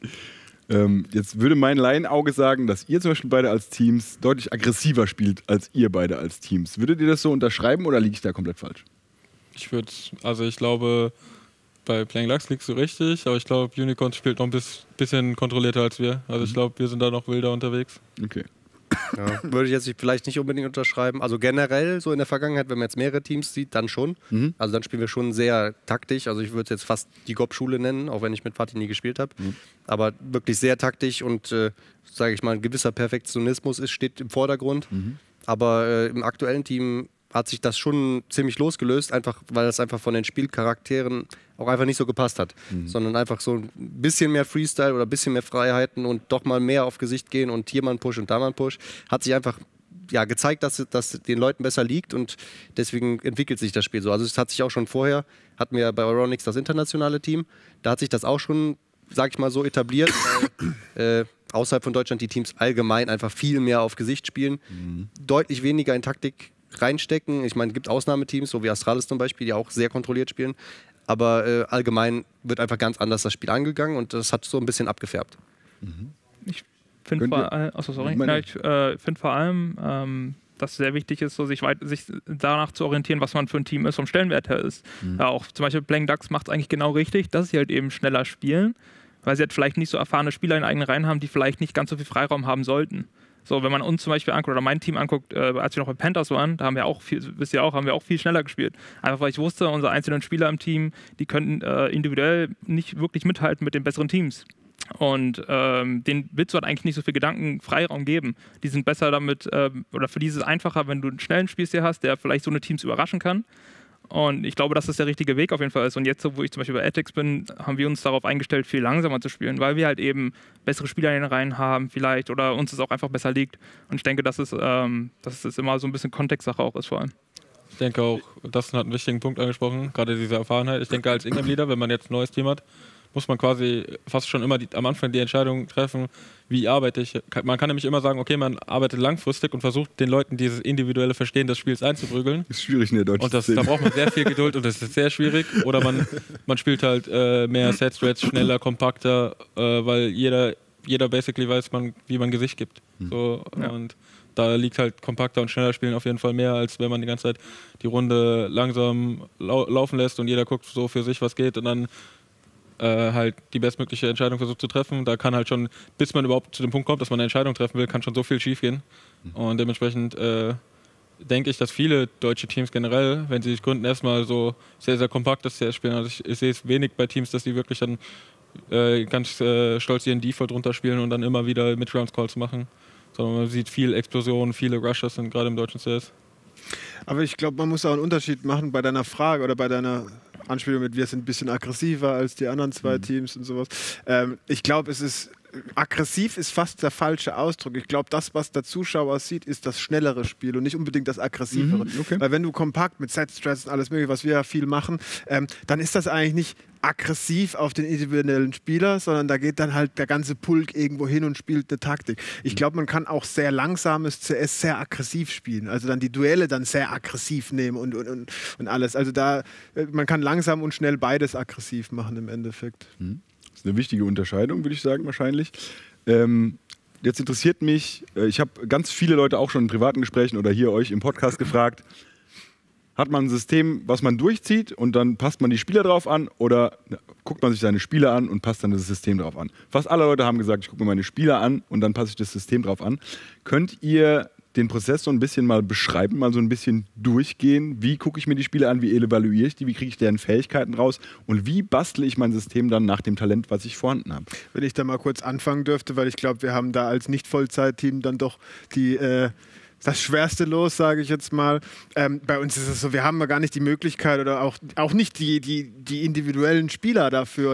Speaker 1: Ähm, jetzt würde mein Laienauge sagen, dass ihr zum Beispiel beide als Teams deutlich aggressiver spielt, als ihr beide als Teams. Würdet ihr das so unterschreiben oder liege ich da komplett falsch?
Speaker 3: Ich würde, also ich glaube, bei Playing Lux liegst du richtig, aber ich glaube, Unicorn spielt noch ein bisschen kontrollierter als wir. Also ich glaube, wir sind da noch wilder unterwegs.
Speaker 1: Okay.
Speaker 4: Ja, würde ich jetzt vielleicht nicht unbedingt unterschreiben. Also generell so in der Vergangenheit, wenn man jetzt mehrere Teams sieht, dann schon. Mhm. Also dann spielen wir schon sehr taktisch. Also ich würde es jetzt fast die G O P-Schule nennen, auch wenn ich mit Fatih nie gespielt habe. Mhm. Aber wirklich sehr taktisch und, äh, sage ich mal, ein gewisser Perfektionismus ist, steht im Vordergrund. Mhm. Aber äh, im aktuellen Team hat sich das schon ziemlich losgelöst, einfach weil das einfach von den Spielcharakteren auch einfach nicht so gepasst hat. Mhm. Sondern einfach so ein bisschen mehr Freestyle oder ein bisschen mehr Freiheiten und doch mal mehr auf Gesicht gehen und hier mal ein Push und da mal ein Push. Hat sich einfach ja, gezeigt, dass das den Leuten besser liegt und deswegen entwickelt sich das Spiel so. Also es hat sich auch schon vorher, hatten wir bei Euronics das internationale Team, da hat sich das auch schon, sag ich mal so, etabliert, weil äh, außerhalb von Deutschland die Teams allgemein einfach viel mehr auf Gesicht spielen, mhm. deutlich weniger in Taktik reinstecken. Ich meine, es gibt Ausnahmeteams, so wie Astralis zum Beispiel, die auch sehr kontrolliert spielen. Aber äh, allgemein wird einfach ganz anders das Spiel angegangen und das hat so ein bisschen abgefärbt.
Speaker 5: Mhm. Ich finde vor, äh, oh, sorry. ja, ich, äh, find vor allem, ähm, dass es sehr wichtig ist, so sich, weit, sich danach zu orientieren, was man für ein Team ist, vom Stellenwert her ist. Mhm. Ja, auch zum Beispiel Playing Ducks macht es eigentlich genau richtig, dass sie halt eben schneller spielen, weil sie halt vielleicht nicht so erfahrene Spieler in eigenen Reihen haben, die vielleicht nicht ganz so viel Freiraum haben sollten. So, wenn man uns zum Beispiel anguckt oder mein Team anguckt, äh, als wir noch bei Panthers waren, da haben wir auch viel, wisst ihr auch, haben wir auch viel schneller gespielt. Einfach weil ich wusste, unsere einzelnen Spieler im Team, die könnten äh, individuell nicht wirklich mithalten mit den besseren Teams. Und ähm, denen willst du halt eigentlich nicht so viel Gedankenfreiraum geben. Die sind besser damit, äh, oder für die ist es einfacher, wenn du einen schnellen Spielstil hast, der vielleicht so eine Teams überraschen kann. Und ich glaube, dass das der richtige Weg auf jeden Fall ist. Und jetzt, wo ich zum Beispiel bei Ethics bin, haben wir uns darauf eingestellt, viel langsamer zu spielen, weil wir halt eben bessere Spieler in den Reihen haben vielleicht oder uns es auch einfach besser liegt. Und ich denke, dass es, ähm, dass es immer so ein bisschen Kontextsache auch ist vor allem.
Speaker 3: Ich denke auch, Dustin hat einen wichtigen Punkt angesprochen, gerade diese Erfahrenheit. Ich denke, als Ingame-Leader, wenn man jetzt ein neues Team hat, muss man quasi fast schon immer die, am Anfang die Entscheidung treffen, wie arbeite ich. Man kann nämlich immer sagen, okay, man arbeitet langfristig und versucht den Leuten dieses individuelle Verstehen des Spiels einzuprügeln.
Speaker 1: Das ist schwierig in der deutschen
Speaker 3: Und das, da braucht man sehr viel Geduld und das ist sehr schwierig. Oder man, man spielt halt äh, mehr Set-Strats, schneller, kompakter, äh, weil jeder, jeder basically weiß, man, wie man Gesicht gibt. So, ja. Und da liegt halt kompakter und schneller spielen auf jeden Fall mehr, als wenn man die ganze Zeit die Runde langsam lau laufen lässt und jeder guckt so für sich, was geht und dann Äh, halt die bestmögliche Entscheidung versucht zu treffen. Da kann halt schon, bis man überhaupt zu dem Punkt kommt, dass man eine Entscheidung treffen will, kann schon so viel schief gehen. Und dementsprechend äh, denke ich, dass viele deutsche Teams generell, wenn sie sich gründen, erstmal so sehr, sehr kompakt das C S spielen. Also ich, ich sehe es wenig bei Teams, dass die wirklich dann äh, ganz äh, stolz ihren Default runterspielen und dann immer wieder Mid-Rounds-Calls machen. Sondern man sieht viel Explosion, viele Rushes sind gerade im deutschen C S.
Speaker 2: Aber ich glaube, man muss auch einen Unterschied machen bei deiner Frage oder bei deiner Anspielung mit, wir sind ein bisschen aggressiver als die anderen zwei mhm. Teams und sowas. Ähm, ich glaube, es ist, aggressiv ist fast der falsche Ausdruck. Ich glaube, das, was der Zuschauer sieht, ist das schnellere Spiel und nicht unbedingt das aggressivere. Mhm, okay. Weil wenn du kompakt mit Set-Strats und alles mögliche, was wir ja viel machen, ähm, dann ist das eigentlich nicht aggressiv auf den individuellen Spieler, sondern da geht dann halt der ganze Pulk irgendwo hin und spielt eine Taktik. Ich glaube, man kann auch sehr langsames C S sehr aggressiv spielen, also dann die Duelle dann sehr aggressiv nehmen und, und, und, und alles. Also da, man kann langsam und schnell beides aggressiv machen im Endeffekt.
Speaker 1: Das ist eine wichtige Unterscheidung, würde ich sagen, wahrscheinlich. Ähm, jetzt interessiert mich, ich habe ganz viele Leute auch schon in privaten Gesprächen oder hier euch im Podcast gefragt, hat man ein System, was man durchzieht und dann passt man die Spieler drauf an oder guckt man sich seine Spieler an und passt dann das System drauf an? Fast alle Leute haben gesagt, ich gucke mir meine Spieler an und dann passe ich das System drauf an. Könnt ihr den Prozess so ein bisschen mal beschreiben, mal so ein bisschen durchgehen? Wie gucke ich mir die Spieler an, wie evaluiere ich die, wie kriege ich deren Fähigkeiten raus und wie bastle ich mein System dann nach dem Talent, was ich vorhanden habe?
Speaker 2: Wenn ich da mal kurz anfangen dürfte, weil ich glaube, wir haben da als Nicht-Vollzeit-Team dann doch die... Äh das schwerste Los, sage ich jetzt mal. Ähm, bei uns ist es so, wir haben ja gar nicht die Möglichkeit oder auch, auch nicht die, die, die individuellen Spieler dafür und auch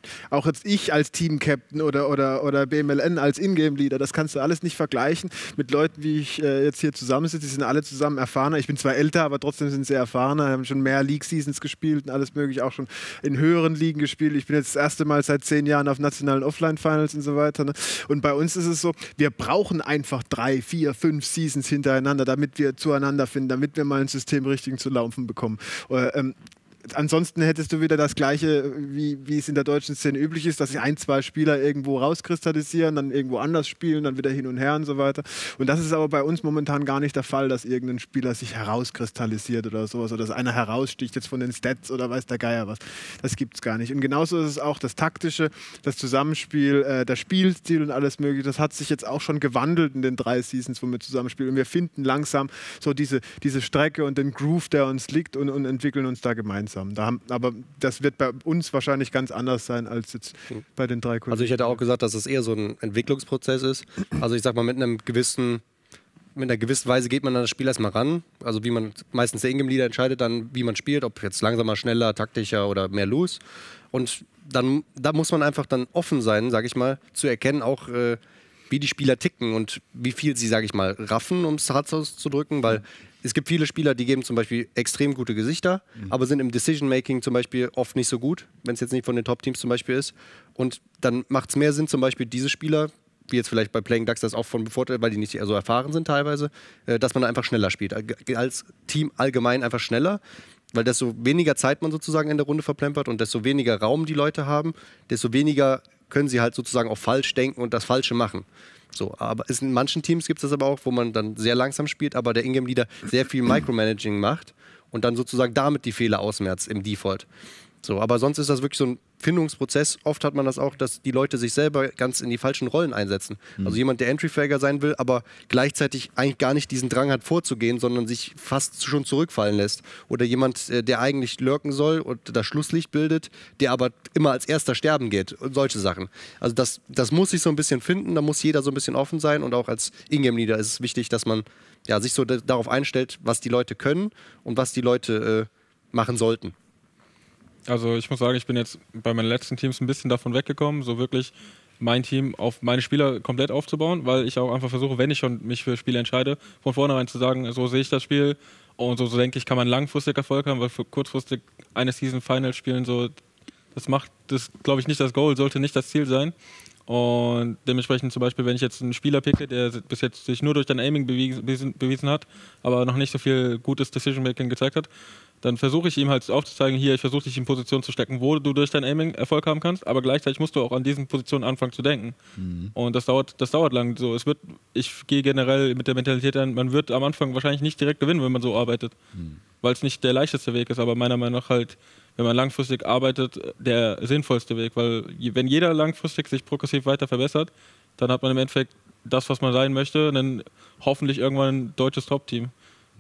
Speaker 2: auch jetzt ich als Team-Captain oder, oder, oder B M L N als Ingame-Leader, das kannst du alles nicht vergleichen mit Leuten, wie ich äh, jetzt hier zusammensitze. Die sind alle zusammen erfahrener. Ich bin zwar älter, aber trotzdem sind sie erfahrener, haben schon mehr League-Seasons gespielt und alles mögliche, auch schon in höheren Ligen gespielt. Ich bin jetzt das erste Mal seit zehn Jahren auf nationalen Offline-Finals und so weiter. Ne? Und bei uns ist es so, wir brauchen einfach drei, vier, fünf Seasons hintereinander, damit wir zueinander finden, damit wir mal ein System richtig zu laufen bekommen. Oder, ähm, ansonsten hättest du wieder das Gleiche, wie, wie es in der deutschen Szene üblich ist, dass sich ein, zwei Spieler irgendwo rauskristallisieren, dann irgendwo anders spielen, dann wieder hin und her und so weiter. Und das ist aber bei uns momentan gar nicht der Fall, dass irgendein Spieler sich herauskristallisiert oder sowas, oder dass einer heraussticht jetzt von den Stats oder weiß der Geier was. Das gibt es gar nicht. Und genauso ist es auch das Taktische, das Zusammenspiel, äh, der Spielstil und alles Mögliche. Das hat sich jetzt auch schon gewandelt in den drei Seasons, wo wir zusammenspielen. Und wir finden langsam so diese, diese Strecke und den Groove, der uns liegt, und, und entwickeln uns da gemeinsam. Da haben, aber das wird bei uns wahrscheinlich ganz anders sein als jetzt bei den drei Kollegen.
Speaker 4: Also ich hätte auch gesagt, dass es eher so ein Entwicklungsprozess ist. Also ich sag mal, mit einem gewissen, mit einer gewissen Weise geht man an das Spiel erstmal ran. Also wie man meistens der Ingame-Leader entscheidet dann, wie man spielt, ob jetzt langsamer, schneller, taktischer oder mehr loose. Und dann da muss man einfach dann offen sein, sage ich mal, zu erkennen auch, äh, wie die Spieler ticken und wie viel sie, sage ich mal, raffen, um es hart auszudrücken, weil es gibt viele Spieler, die geben zum Beispiel extrem gute Gesichter, mhm. aber sind im Decision-Making zum Beispiel oft nicht so gut, wenn es jetzt nicht von den Top-Teams zum Beispiel ist. Und dann macht es mehr Sinn, zum Beispiel diese Spieler, wie jetzt vielleicht bei Playing Ducks das auch von bevorteilt, weil die nicht so erfahren sind teilweise, äh, dass man einfach schneller spielt. Als Team allgemein einfach schneller, weil desto weniger Zeit man sozusagen in der Runde verplempert und desto weniger Raum die Leute haben, desto weniger können sie halt sozusagen auch falsch denken und das Falsche machen. So, aber es in manchen Teams gibt es das aber auch, wo man dann sehr langsam spielt, aber der Ingame-Leader sehr viel Micromanaging macht und dann sozusagen damit die Fehler ausmerzt im Default. So, aber sonst ist das wirklich so ein Findungsprozess. Oft hat man das auch, dass die Leute sich selber ganz in die falschen Rollen einsetzen. Mhm. Also jemand, der Entry-Fragger sein will, aber gleichzeitig eigentlich gar nicht diesen Drang hat vorzugehen, sondern sich fast schon zurückfallen lässt. Oder jemand, der eigentlich lurken soll und das Schlusslicht bildet, der aber immer als erster sterben geht und solche Sachen. Also das, das muss sich so ein bisschen finden, da muss jeder so ein bisschen offen sein und auch als Ingame-Leader ist es wichtig, dass man ja, sich so darauf einstellt, was die Leute können und was die Leute äh, machen sollten.
Speaker 3: Also ich muss sagen, ich bin jetzt bei meinen letzten Teams ein bisschen davon weggekommen, so wirklich mein Team auf meine Spieler komplett aufzubauen, weil ich auch einfach versuche, wenn ich schon mich für Spiele entscheide, von vornherein zu sagen, so sehe ich das Spiel und so, so denke ich, kann man langfristig Erfolg haben, weil für kurzfristig eine Season Final spielen, so, das macht, das glaube ich nicht das Goal, sollte nicht das Ziel sein. Und dementsprechend zum Beispiel, wenn ich jetzt einen Spieler picke, der bis jetzt sich nur durch dein Aiming bewiesen, bewiesen hat, aber noch nicht so viel gutes Decision-Making gezeigt hat, dann versuche ich ihm halt aufzuzeigen, hier, ich versuche dich in Position zu stecken, wo du durch dein Aiming Erfolg haben kannst, aber gleichzeitig musst du auch an diesen Positionen anfangen zu denken. Mhm. Und das dauert, das dauert lang. So, es wird, ich gehe generell mit der Mentalität an, man wird am Anfang wahrscheinlich nicht direkt gewinnen, wenn man so arbeitet, mhm. weil es nicht der leichteste Weg ist, aber meiner Meinung nach halt, wenn man langfristig arbeitet, der sinnvollste Weg, weil wenn jeder langfristig sich progressiv weiter verbessert, dann hat man im Endeffekt das, was man sein möchte, dann hoffentlich irgendwann ein deutsches Top-Team.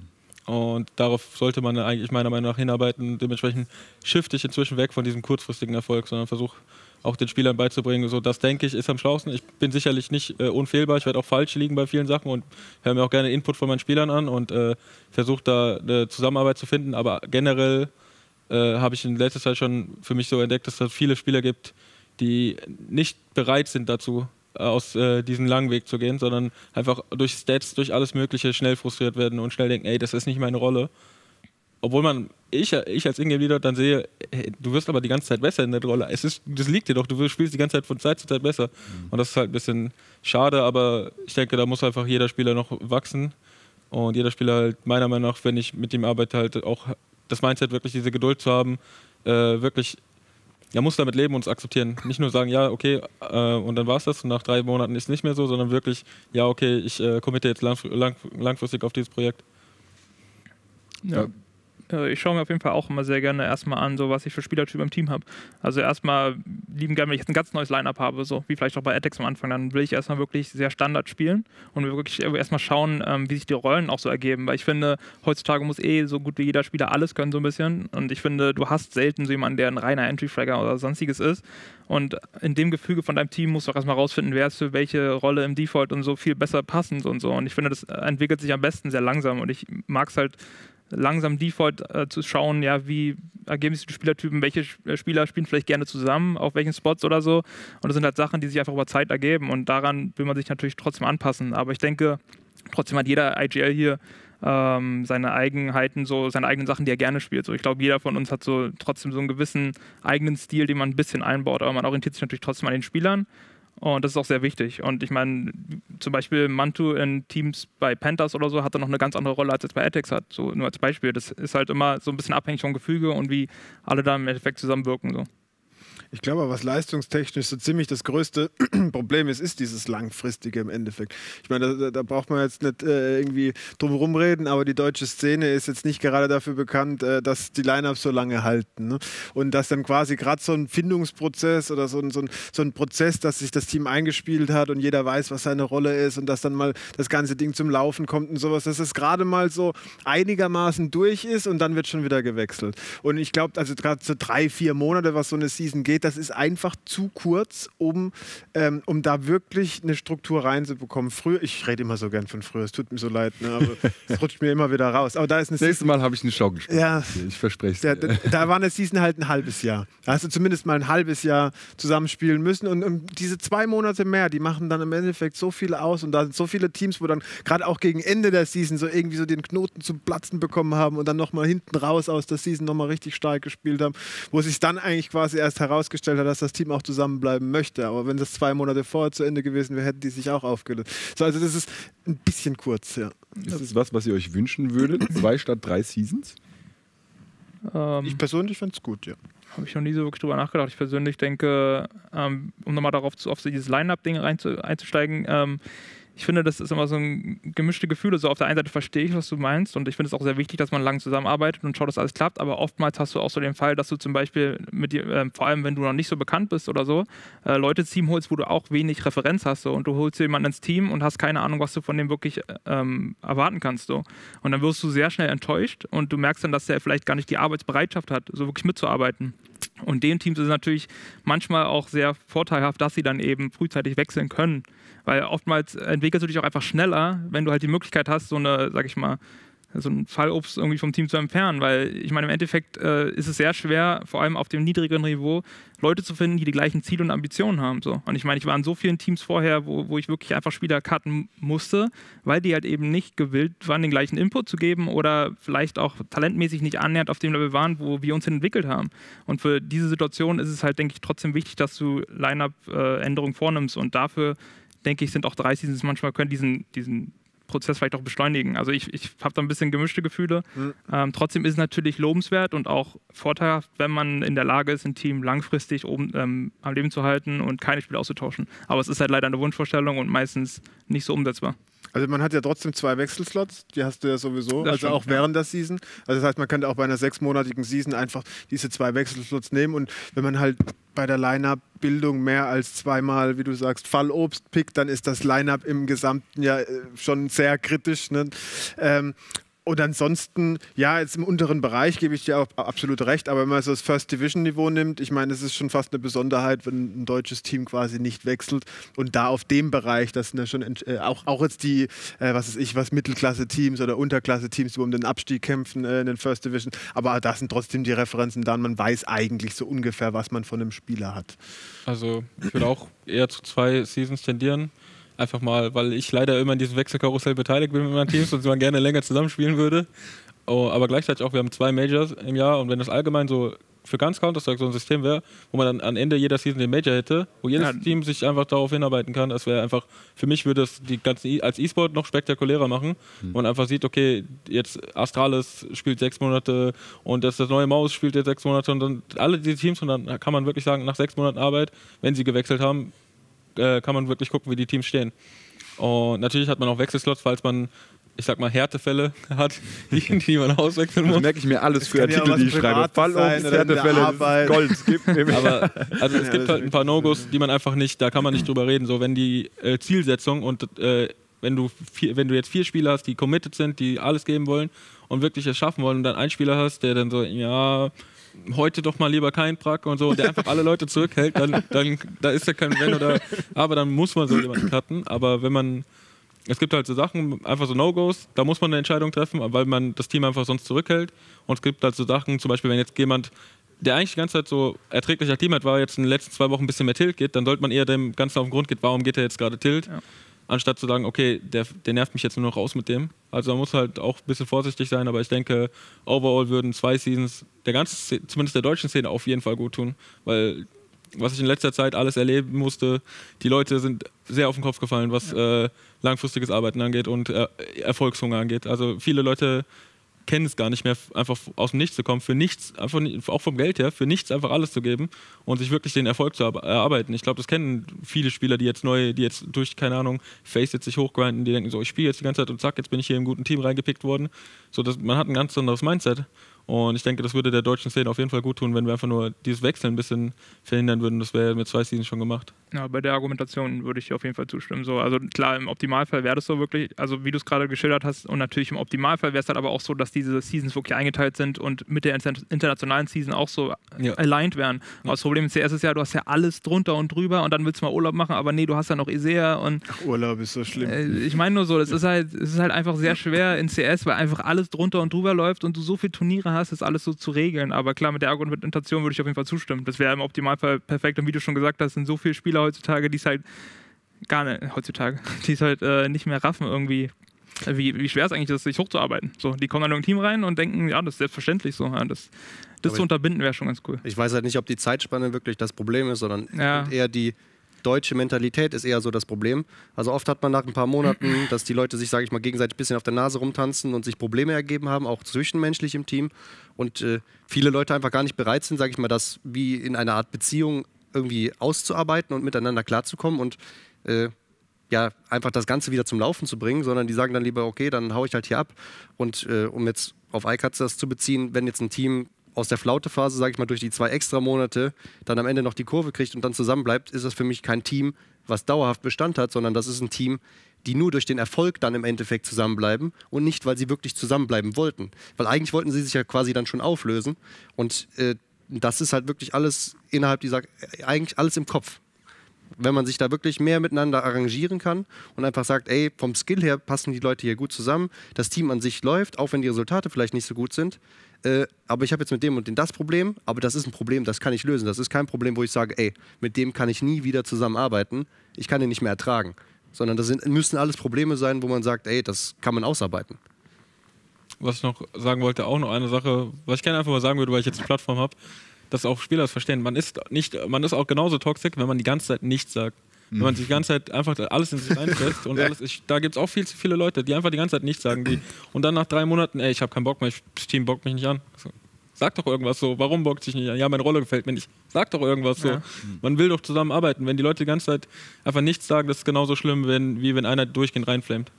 Speaker 3: Und darauf sollte man eigentlich meiner Meinung nach hinarbeiten. Dementsprechend shifte ich inzwischen weg von diesem kurzfristigen Erfolg, sondern versuche auch den Spielern beizubringen, so das denke ich ist am schlausten. Ich bin sicherlich nicht äh, unfehlbar, ich werde auch falsch liegen bei vielen Sachen und höre mir auch gerne Input von meinen Spielern an und äh, versuche da eine Zusammenarbeit zu finden, aber generell äh, habe ich in letzter Zeit schon für mich so entdeckt, dass es viele Spieler gibt, die nicht bereit sind dazu, aus äh, diesem langen Weg zu gehen, sondern einfach durch Stats, durch alles Mögliche schnell frustriert werden und schnell denken, ey, das ist nicht meine Rolle. Obwohl man, ich, ich als Ingame-Leader dann sehe, hey, du wirst aber die ganze Zeit besser in der Rolle. Es ist, das liegt dir doch, du spielst die ganze Zeit von Zeit zu Zeit besser. Mhm. Und das ist halt ein bisschen schade, aber ich denke, da muss einfach jeder Spieler noch wachsen. Und jeder Spieler halt, meiner Meinung nach, wenn ich mit ihm arbeite, halt auch das Mindset, wirklich diese Geduld zu haben, äh, wirklich ja, muss damit leben und es akzeptieren. Nicht nur sagen, ja, okay, äh, und dann war es das und nach drei Monaten ist es nicht mehr so, sondern wirklich, ja, okay, ich äh, committe jetzt lang, lang, langfristig auf dieses Projekt.
Speaker 5: Ja. ja. Ich schaue mir auf jeden Fall auch immer sehr gerne erstmal an, so was ich für Spielertypen im Team habe. Also erstmal lieben gerne, wenn ich jetzt ein ganz neues Line-Up habe, so wie vielleicht auch bei Atex am Anfang, dann will ich erstmal wirklich sehr Standard spielen und wirklich erstmal schauen, ähm, wie sich die Rollen auch so ergeben. Weil ich finde, heutzutage muss eh so gut wie jeder Spieler alles können so ein bisschen. Und ich finde, du hast selten so jemanden, der ein reiner Entry-Fragger oder sonstiges ist. Und in dem Gefüge von deinem Team musst du auch erstmal rausfinden, wer ist für welche Rolle im Default und so viel besser passend und so. Und ich finde, das entwickelt sich am besten sehr langsam und ich mag es halt langsam Default äh, zu schauen, ja, wie ergeben sich die Spielertypen, welche Spieler spielen vielleicht gerne zusammen, auf welchen Spots oder so. Und das sind halt Sachen, die sich einfach über Zeit ergeben und daran will man sich natürlich trotzdem anpassen. Aber ich denke, trotzdem hat jeder I G L hier ähm, seine Eigenheiten, so seine eigenen Sachen, die er gerne spielt. So, ich glaube, jeder von uns hat so trotzdem so einen gewissen eigenen Stil, den man ein bisschen einbaut, aber man orientiert sich natürlich trotzdem an den Spielern. Und das ist auch sehr wichtig. Und ich meine, zum Beispiel Mantu in Teams bei Panthers oder so hat er noch eine ganz andere Rolle, als er jetzt bei Atex hat. So, nur als Beispiel. Das ist halt immer so ein bisschen abhängig vom Gefüge und wie alle da im Endeffekt zusammenwirken. So.
Speaker 2: Ich glaube, was leistungstechnisch so ziemlich das größte Problem ist, ist dieses Langfristige im Endeffekt. Ich meine, da, da braucht man jetzt nicht äh, irgendwie drum herum reden, aber die deutsche Szene ist jetzt nicht gerade dafür bekannt, äh, dass die Line-Ups so lange halten. Ne? Und dass dann quasi gerade so ein Findungsprozess oder so ein, so, ein, so ein Prozess, dass sich das Team eingespielt hat und jeder weiß, was seine Rolle ist und dass dann mal das ganze Ding zum Laufen kommt und sowas, dass es gerade mal so einigermaßen durch ist und dann wird schon wieder gewechselt. Und ich glaube, also gerade so drei, vier Monate, was so eine Season geht, das ist einfach zu kurz, um, ähm, um da wirklich eine Struktur reinzubekommen. Früher, ich rede immer so gern von früher, es tut mir so leid, ne, aber es rutscht mir immer wieder raus. Aber da ist eine
Speaker 1: das nächste Mal habe ich eine Show gespielt.
Speaker 2: Ja,
Speaker 1: ich verspreche es.
Speaker 2: Da, da, da war eine Season halt ein halbes Jahr. Da hast du zumindest mal ein halbes Jahr zusammenspielen müssen und, und diese zwei Monate mehr, die machen dann im Endeffekt so viel aus und da sind so viele Teams, wo dann gerade auch gegen Ende der Season so irgendwie so den Knoten zum Platzen bekommen haben und dann nochmal hinten raus aus der Season nochmal richtig stark gespielt haben, wo sich dann eigentlich quasi erst herausgestellt hat, dass das Team auch zusammenbleiben möchte. Aber wenn das zwei Monate vorher zu Ende gewesen wäre, hätten die sich auch aufgelöst. So, also das ist ein bisschen kurz, ja.
Speaker 1: Ist das was, was ihr euch wünschen würdet? Zwei statt drei Seasons?
Speaker 5: Ähm,
Speaker 2: Ich persönlich fände es gut, ja.
Speaker 5: Habe ich noch nie so wirklich drüber nachgedacht. Ich persönlich denke, ähm, um nochmal darauf zu, auf so dieses Line-Up-Ding einzusteigen, ähm, ich finde, das ist immer so ein gemischte Gefühle. So auf der einen Seite verstehe ich, was du meinst und ich finde es auch sehr wichtig, dass man lang zusammenarbeitet und schaut, dass alles klappt, aber oftmals hast du auch so den Fall, dass du zum Beispiel mit dir, äh, vor allem wenn du noch nicht so bekannt bist oder so, äh, Leute ins Team holst, wo du auch wenig Referenz hast so, und du holst jemanden ins Team und hast keine Ahnung, was du von dem wirklich ähm, erwarten kannst. So. Und dann wirst du sehr schnell enttäuscht und du merkst dann, dass der vielleicht gar nicht die Arbeitsbereitschaft hat, so wirklich mitzuarbeiten. Und den Teams ist es natürlich manchmal auch sehr vorteilhaft, dass sie dann eben frühzeitig wechseln können. Weil oftmals entwickelst du dich auch einfach schneller, wenn du halt die Möglichkeit hast, so eine, sag ich mal, so ein Fallobst irgendwie vom Team zu entfernen. Weil ich meine, im Endeffekt äh, ist es sehr schwer, vor allem auf dem niedrigeren Niveau, Leute zu finden, die die gleichen Ziele und Ambitionen haben. So. Und ich meine, ich war in so vielen Teams vorher, wo, wo ich wirklich einfach Spieler cutten musste, weil die halt eben nicht gewillt waren, den gleichen Input zu geben oder vielleicht auch talentmäßig nicht annähernd auf dem Level waren, wo wir uns entwickelt haben. Und für diese Situation ist es halt, denke ich, trotzdem wichtig, dass du Line-Up-Änderungen äh, vornimmst. Und dafür, denke ich, sind auch drei Seasons manchmal, können diesen, diesen Prozess vielleicht auch beschleunigen. Also ich, ich habe da ein bisschen gemischte Gefühle. Mhm. Ähm, trotzdem ist es natürlich lobenswert und auch vorteilhaft, wenn man in der Lage ist, ein Team langfristig oben ähm, am Leben zu halten und keine Spiele auszutauschen. Aber es ist halt leider eine Wunschvorstellung und meistens nicht so umsetzbar.
Speaker 2: Also man hat ja trotzdem zwei Wechselslots, die hast du ja sowieso,
Speaker 5: Das
Speaker 2: also
Speaker 5: stimmt,
Speaker 2: auch
Speaker 5: ja.
Speaker 2: während der Season. Also das heißt, man könnte auch bei einer sechsmonatigen Season einfach diese zwei Wechselslots nehmen und wenn man halt bei der Line-Up-Bildung mehr als zweimal, wie du sagst, Fallobst pickt, dann ist das Line-Up im Gesamten ja schon sehr kritisch. Ne? Ähm, Und ansonsten, ja, jetzt im unteren Bereich gebe ich dir auch absolut recht, aber wenn man so das First Division Niveau nimmt, ich meine, es ist schon fast eine Besonderheit, wenn ein deutsches Team quasi nicht wechselt und da auf dem Bereich, das sind ja schon äh, auch, auch jetzt die, äh, was weiß ich, was Mittelklasse-Teams oder Unterklasse-Teams, die um den Abstieg kämpfen äh, in den First Division, aber da sind trotzdem die Referenzen da und man weiß eigentlich so ungefähr, was man von einem Spieler hat.
Speaker 3: Also ich würde auch eher zu zwei Seasons tendieren. Einfach mal, weil ich leider immer in diesem Wechselkarussell beteiligt bin mit meinen Teams und man gerne länger zusammenspielen würde. Oh, aber gleichzeitig auch, wir haben zwei Majors im Jahr und wenn das allgemein so für ganz Counter-Strike so ein System wäre, wo man dann am Ende jeder Season den Major hätte, wo jedes ja. Team sich einfach darauf hinarbeiten kann, das wäre einfach, für mich würde es die ganzen e als E-Sport noch spektakulärer machen, mhm. wo man einfach sieht, okay, jetzt Astralis spielt sechs Monate und das, das neue Maus spielt jetzt sechs Monate und dann alle diese Teams und dann kann man wirklich sagen, nach sechs Monaten Arbeit, wenn sie gewechselt haben, kann man wirklich gucken, wie die Teams stehen. Und natürlich hat man auch Wechselslots, falls man, ich sag mal, Härtefälle hat, die, die man auswechseln muss.
Speaker 1: Das merke ich mir alles für
Speaker 2: ja
Speaker 1: Artikel, die ich schreibe. Fallobst, Härtefälle, Gold. Gib mir
Speaker 3: Aber also es gibt halt ein paar No-Gos, die man einfach nicht, da kann man nicht drüber reden. So, wenn die äh, Zielsetzung und äh, wenn du vier, wenn du jetzt vier Spieler hast, die committed sind, die alles geben wollen und wirklich es schaffen wollen und dann einen Spieler hast, der dann so, ja, heute doch mal lieber kein Prack und so, der einfach alle Leute zurückhält, dann, dann da ist ja kein Wenn oder aber, dann muss man so jemanden cutten. Aber wenn man es gibt halt so Sachen, einfach so No-Gos, da muss man eine Entscheidung treffen, weil man das Team einfach sonst zurückhält. Und es gibt halt so Sachen, zum Beispiel, wenn jetzt jemand, der eigentlich die ganze Zeit so erträglicher Teammate war, jetzt in den letzten zwei Wochen ein bisschen mehr Tilt geht, dann sollte man eher dem Ganzen auf den Grund gehen, warum geht er jetzt gerade Tilt, ja. Anstatt zu sagen, okay, der, der nervt mich jetzt nur noch raus mit dem. Also man muss halt auch ein bisschen vorsichtig sein, aber ich denke, overall würden zwei Seasons der ganzen, zumindest der deutschen Szene, auf jeden Fall gut tun, weil was ich in letzter Zeit alles erleben musste, die Leute sind sehr auf den Kopf gefallen, was ja. äh, langfristiges Arbeiten angeht und äh, Erfolgshunger angeht. Also viele Leute kennen es gar nicht mehr, einfach aus dem Nichts zu kommen, für nichts, einfach auch vom Geld her, für nichts einfach alles zu geben und sich wirklich den Erfolg zu erarbeiten. Ich glaube, das kennen viele Spieler, die jetzt neu, die jetzt durch, keine Ahnung, Face jetzt sich hochgrinden, die denken so, ich spiele jetzt die ganze Zeit und zack, jetzt bin ich hier im guten Team reingepickt worden. So, dass, man hat ein ganz anderes Mindset. Und ich denke, das würde der deutschen Szene auf jeden Fall gut tun, wenn wir einfach nur dieses Wechseln ein bisschen verhindern würden. Das wäre mit zwei Seasons schon gemacht.
Speaker 5: Ja, bei der Argumentation würde ich auf jeden Fall zustimmen. So, also klar, im Optimalfall wäre das so wirklich, also wie du es gerade geschildert hast, und natürlich im Optimalfall wäre es halt aber auch so, dass diese Seasons wirklich eingeteilt sind und mit der internationalen Season auch so ja. aligned werden. Aber das Problem in C S ist ja, du hast ja alles drunter und drüber und dann willst du mal Urlaub machen, aber nee, du hast ja noch Isea und...
Speaker 2: Ach, Urlaub ist so schlimm.
Speaker 5: Äh, ich meine nur so, es ist halt, es ist halt einfach sehr schwer in C S, weil einfach alles drunter und drüber läuft und du so viele Turniere hast, ist alles so zu regeln. Aber klar, mit der Argumentation würde ich auf jeden Fall zustimmen. Das wäre im Optimalfall perfekt. Und wie du schon gesagt hast, sind so viele Spieler heutzutage, die es halt gar nicht, heutzutage, die es halt äh, nicht mehr raffen irgendwie. Wie, wie schwer es eigentlich ist, sich hochzuarbeiten. So, die kommen dann in ein Team rein und denken, ja, das ist selbstverständlich so. Ja, das das zu unterbinden wäre schon ganz cool.
Speaker 4: Ich weiß halt nicht, ob die Zeitspanne wirklich das Problem ist, sondern
Speaker 5: ja.
Speaker 4: eher die deutsche Mentalität ist eher so das Problem. Also oft hat man nach ein paar Monaten, dass die Leute sich, sage ich mal, gegenseitig ein bisschen auf der Nase rumtanzen und sich Probleme ergeben haben, auch zwischenmenschlich im Team. Und äh, viele Leute einfach gar nicht bereit sind, sage ich mal, das wie in einer Art Beziehung irgendwie auszuarbeiten und miteinander klarzukommen und äh, ja, einfach das Ganze wieder zum Laufen zu bringen, sondern die sagen dann lieber, okay, dann hau ich halt hier ab. Und äh, um jetzt auf iCats das zu beziehen, wenn jetzt ein Team aus der Flautephase, sage ich mal, durch die zwei extra Monate dann am Ende noch die Kurve kriegt und dann zusammenbleibt, ist das für mich kein Team, was dauerhaft Bestand hat, sondern das ist ein Team, die nur durch den Erfolg dann im Endeffekt zusammenbleiben und nicht, weil sie wirklich zusammenbleiben wollten. Weil eigentlich wollten sie sich ja quasi dann schon auflösen und äh, das ist halt wirklich alles innerhalb dieser, eigentlich alles im Kopf. Wenn man sich da wirklich mehr miteinander arrangieren kann und einfach sagt, ey, vom Skill her passen die Leute hier gut zusammen, das Team an sich läuft, auch wenn die Resultate vielleicht nicht so gut sind, äh, aber ich habe jetzt mit dem und dem das Problem, aber das ist ein Problem, das kann ich lösen. Das ist kein Problem, wo ich sage, ey, mit dem kann ich nie wieder zusammenarbeiten, ich kann den nicht mehr ertragen. Sondern das sind, müssen alles Probleme sein, wo man sagt, ey, das kann man ausarbeiten.
Speaker 3: Was ich noch sagen wollte, auch noch eine Sache, was ich gerne einfach mal sagen würde, weil ich jetzt eine Plattform habe, dass auch Spieler das verstehen. Man ist, nicht, man ist auch genauso toxisch, wenn man die ganze Zeit nichts sagt. Wenn man sich die ganze Zeit einfach alles in sich reinfasst und alles, ich, da gibt es auch viel zu viele Leute, die einfach die ganze Zeit nichts sagen. Die, und dann nach drei Monaten, ey, ich habe keinen Bock mehr, ich, das Team bockt mich nicht an. So, sag doch irgendwas so, warum bockt sich nicht an? Ja, meine Rolle gefällt mir nicht. Sag doch irgendwas so. Ja. Man will doch zusammenarbeiten. Wenn die Leute die ganze Zeit einfach nichts sagen, das ist genauso schlimm, wenn, wie wenn einer durchgehend reinflammt.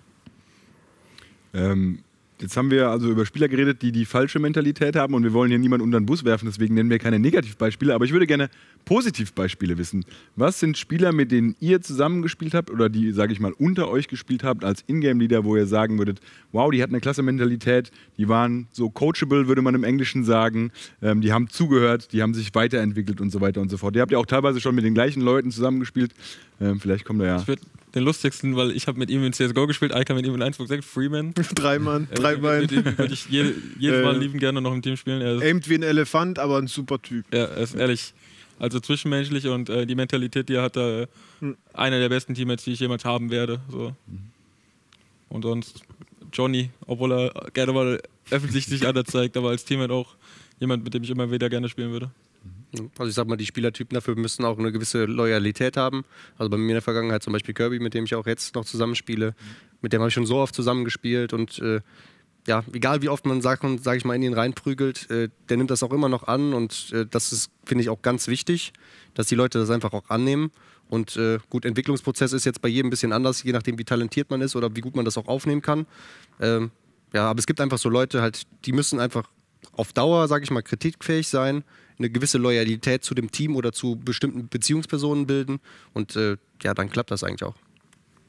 Speaker 1: Ähm, Jetzt haben wir also über Spieler geredet, die die falsche Mentalität haben und wir wollen hier niemanden unter den Bus werfen, deswegen nennen wir keine Negativbeispiele, aber ich würde gerne Positivbeispiele wissen. Was sind Spieler, mit denen ihr zusammengespielt habt oder die, sage ich mal, unter euch gespielt habt als Ingame-Leader, wo ihr sagen würdet, wow, die hatten eine klasse Mentalität, die waren so coachable, würde man im Englischen sagen, ähm, die haben zugehört, die haben sich weiterentwickelt und so weiter und so fort. Ihr habt ja auch teilweise schon mit den gleichen Leuten zusammengespielt, ähm, vielleicht kommt da ja...
Speaker 3: Den lustigsten, weil ich habe mit ihm in C S G O gespielt, Ika mit ihm in eins Punkt sechs, Freeman.
Speaker 2: Drei Mann, drei Mann.
Speaker 3: Mit ihm würde ich jede, jedes Mal lieben gerne noch im Team spielen. Er ist,
Speaker 2: aimt wie ein Elefant, aber ein super Typ.
Speaker 3: Ja, er ist ehrlich. Also zwischenmenschlich und äh, die Mentalität, die er hat, äh, hm. einer der besten Teammates, die ich jemals haben werde. So. Und sonst Johnny, obwohl er gerne mal öffentlich sich anders zeigt, aber als Teammate auch jemand, mit dem ich immer wieder gerne spielen würde.
Speaker 4: Also ich sag mal, die Spielertypen dafür müssen auch eine gewisse Loyalität haben. Also bei mir in der Vergangenheit zum Beispiel Kirby, mit dem ich auch jetzt noch zusammenspiele. Mit dem habe ich schon so oft zusammengespielt und äh, ja, egal wie oft man Sachen, sage ich mal, in ihn reinprügelt, äh, der nimmt das auch immer noch an und äh, das ist, finde ich, auch ganz wichtig, dass die Leute das einfach auch annehmen. Und äh, gut, Entwicklungsprozess ist jetzt bei jedem ein bisschen anders, je nachdem, wie talentiert man ist oder wie gut man das auch aufnehmen kann. Ähm, ja, aber es gibt einfach so Leute halt, die müssen einfach auf Dauer, sage ich mal, kritikfähig sein, eine gewisse Loyalität zu dem Team oder zu bestimmten Beziehungspersonen bilden und äh, ja, dann klappt das eigentlich auch.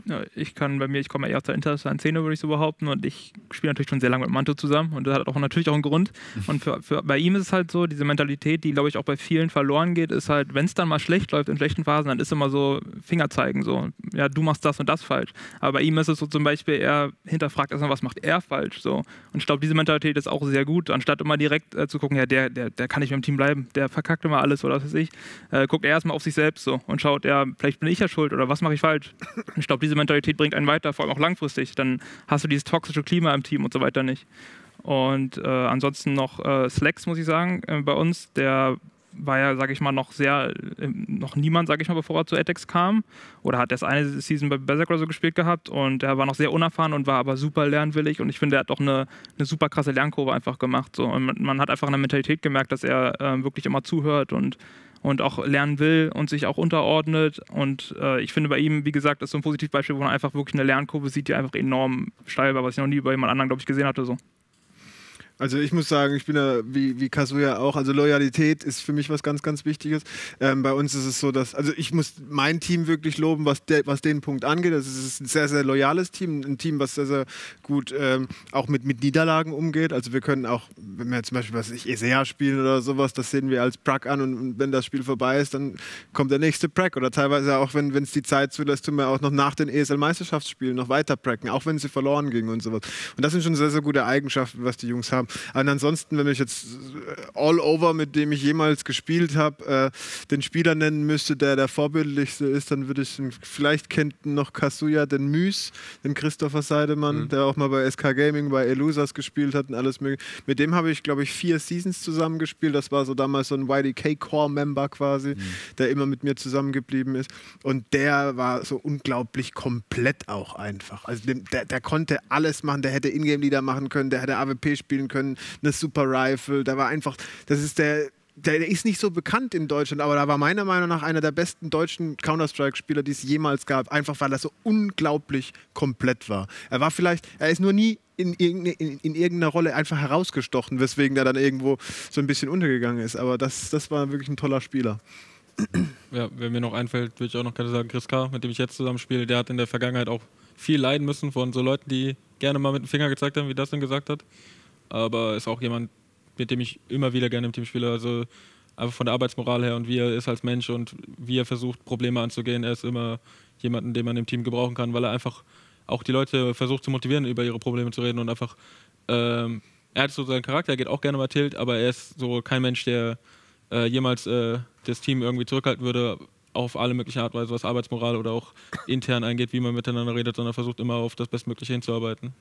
Speaker 5: Ja, ich kann bei mir, ich komme eher aus der internationalen Szene, würde ich so behaupten, und ich spiele natürlich schon sehr lange mit Manto zusammen und das hat auch natürlich auch einen Grund. Und für, für, bei ihm ist es halt so, diese Mentalität, die, glaube ich, auch bei vielen verloren geht, ist halt, wenn es dann mal schlecht läuft in schlechten Phasen, dann ist immer so Finger zeigen, so, ja, du machst das und das falsch. Aber bei ihm ist es so zum Beispiel, er hinterfragt erstmal, was macht er falsch, so. Und ich glaube, diese Mentalität ist auch sehr gut, anstatt immer direkt äh, zu gucken, ja, der, der, der kann nicht mehr im Team bleiben, der verkackt immer alles oder was weiß ich, äh, guckt er erstmal auf sich selbst so und schaut, ja, vielleicht bin ich ja schuld oder was mache ich falsch. Und ich glaube, diese Mentalität bringt einen weiter, vor allem auch langfristig. Dann hast du dieses toxische Klima im Team und so weiter nicht. Und äh, ansonsten noch äh, Slacks, muss ich sagen, äh, bei uns, der war ja, sage ich mal, noch sehr, äh, noch niemand, sage ich mal, bevor er zu Etex kam. Oder hat erst eine Season bei Berserk oder so gespielt gehabt und er war noch sehr unerfahren und war aber super lernwillig und ich finde, er hat auch eine, eine super krasse Lernkurve einfach gemacht. So. Und man, man hat einfach eine Mentalität gemerkt, dass er äh, wirklich immer zuhört und und auch lernen will und sich auch unterordnet. Und äh, ich finde bei ihm, wie gesagt, ist so ein Positivbeispiel, wo man einfach wirklich eine Lernkurve sieht, die einfach enorm steil war, was ich noch nie bei jemand anderem, glaube ich, gesehen hatte. So.
Speaker 2: Also ich muss sagen, ich bin da wie, wie Kazuya auch, also Loyalität ist für mich was ganz, ganz Wichtiges. Ähm, bei uns ist es so, dass, also ich muss mein Team wirklich loben, was, de, was den Punkt angeht. Das ist ein sehr, sehr loyales Team, ein Team, was sehr, sehr gut ähm, auch mit, mit Niederlagen umgeht. Also wir können auch, wenn wir zum Beispiel, was ich, Isaiah spielen oder sowas, das sehen wir als Prack an und, und wenn das Spiel vorbei ist, dann kommt der nächste Prack. Oder teilweise auch, wenn es die Zeit zulässt, tun wir auch noch nach den E S L-Meisterschaftsspielen noch weiter pracken, auch wenn sie verloren gingen und sowas. Und das sind schon sehr, sehr gute Eigenschaften, was die Jungs haben. Und ansonsten, wenn ich jetzt all over, mit dem ich jemals gespielt habe, äh, den Spieler nennen müsste, der der vorbildlichste ist, dann würde ich, vielleicht kennt noch Kazuya den Müs, den Christopher Seidemann, mhm. der auch mal bei S K Gaming, bei Elusas gespielt hat und alles mögliche. Mit dem habe ich, glaube ich, vier Seasons zusammengespielt. Das war so damals so ein Y D K-Core-Member quasi, mhm. der immer mit mir zusammengeblieben ist. Und der war so unglaublich komplett auch einfach. Also der, der konnte alles machen, der hätte Ingame-Leader machen können, der hätte A W P spielen können, eine Super Rifle, da war einfach, das ist der, der, der ist nicht so bekannt in Deutschland, aber da war meiner Meinung nach einer der besten deutschen Counter-Strike-Spieler, die es jemals gab, einfach weil er so unglaublich komplett war. Er war vielleicht, er ist nur nie in, in, in, in irgendeiner Rolle einfach herausgestochen, weswegen er dann irgendwo so ein bisschen untergegangen ist, aber das, das war wirklich ein toller Spieler.
Speaker 3: Ja, wenn mir noch einfällt, würde ich auch noch gerne sagen, Chris K., mit dem ich jetzt zusammenspiele, der hat in der Vergangenheit auch viel leiden müssen von so Leuten, die gerne mal mit dem Finger gezeigt haben, wie das denn gesagt hat. Aber ist auch jemand, mit dem ich immer wieder gerne im Team spiele. Also einfach von der Arbeitsmoral her und wie er ist als Mensch und wie er versucht, Probleme anzugehen. Er ist immer jemanden, den man im Team gebrauchen kann, weil er einfach auch die Leute versucht zu motivieren, über ihre Probleme zu reden und einfach, ähm, er hat so seinen Charakter, er geht auch gerne mal tilt, aber er ist so kein Mensch, der äh, jemals äh, das Team irgendwie zurückhalten würde, auf alle mögliche Art und Weise, was Arbeitsmoral oder auch intern eingeht, wie man miteinander redet, sondern versucht immer auf das Bestmögliche hinzuarbeiten.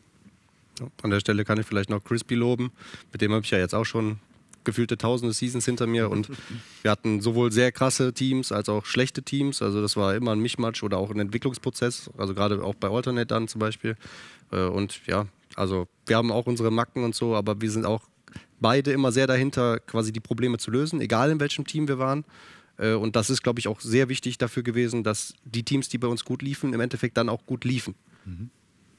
Speaker 4: An der Stelle kann ich vielleicht noch Crispy loben. Mit dem habe ich ja jetzt auch schon gefühlte tausende Seasons hinter mir und wir hatten sowohl sehr krasse Teams als auch schlechte Teams. Also das war immer ein Mischmatsch oder auch ein Entwicklungsprozess. Also gerade auch bei Alternate dann zum Beispiel. Und ja, also wir haben auch unsere Macken und so, aber wir sind auch beide immer sehr dahinter, quasi die Probleme zu lösen, egal in welchem Team wir waren. Und das ist, glaube ich, auch sehr wichtig dafür gewesen, dass die Teams, die bei uns gut liefen, im Endeffekt dann auch gut liefen.
Speaker 1: Mhm.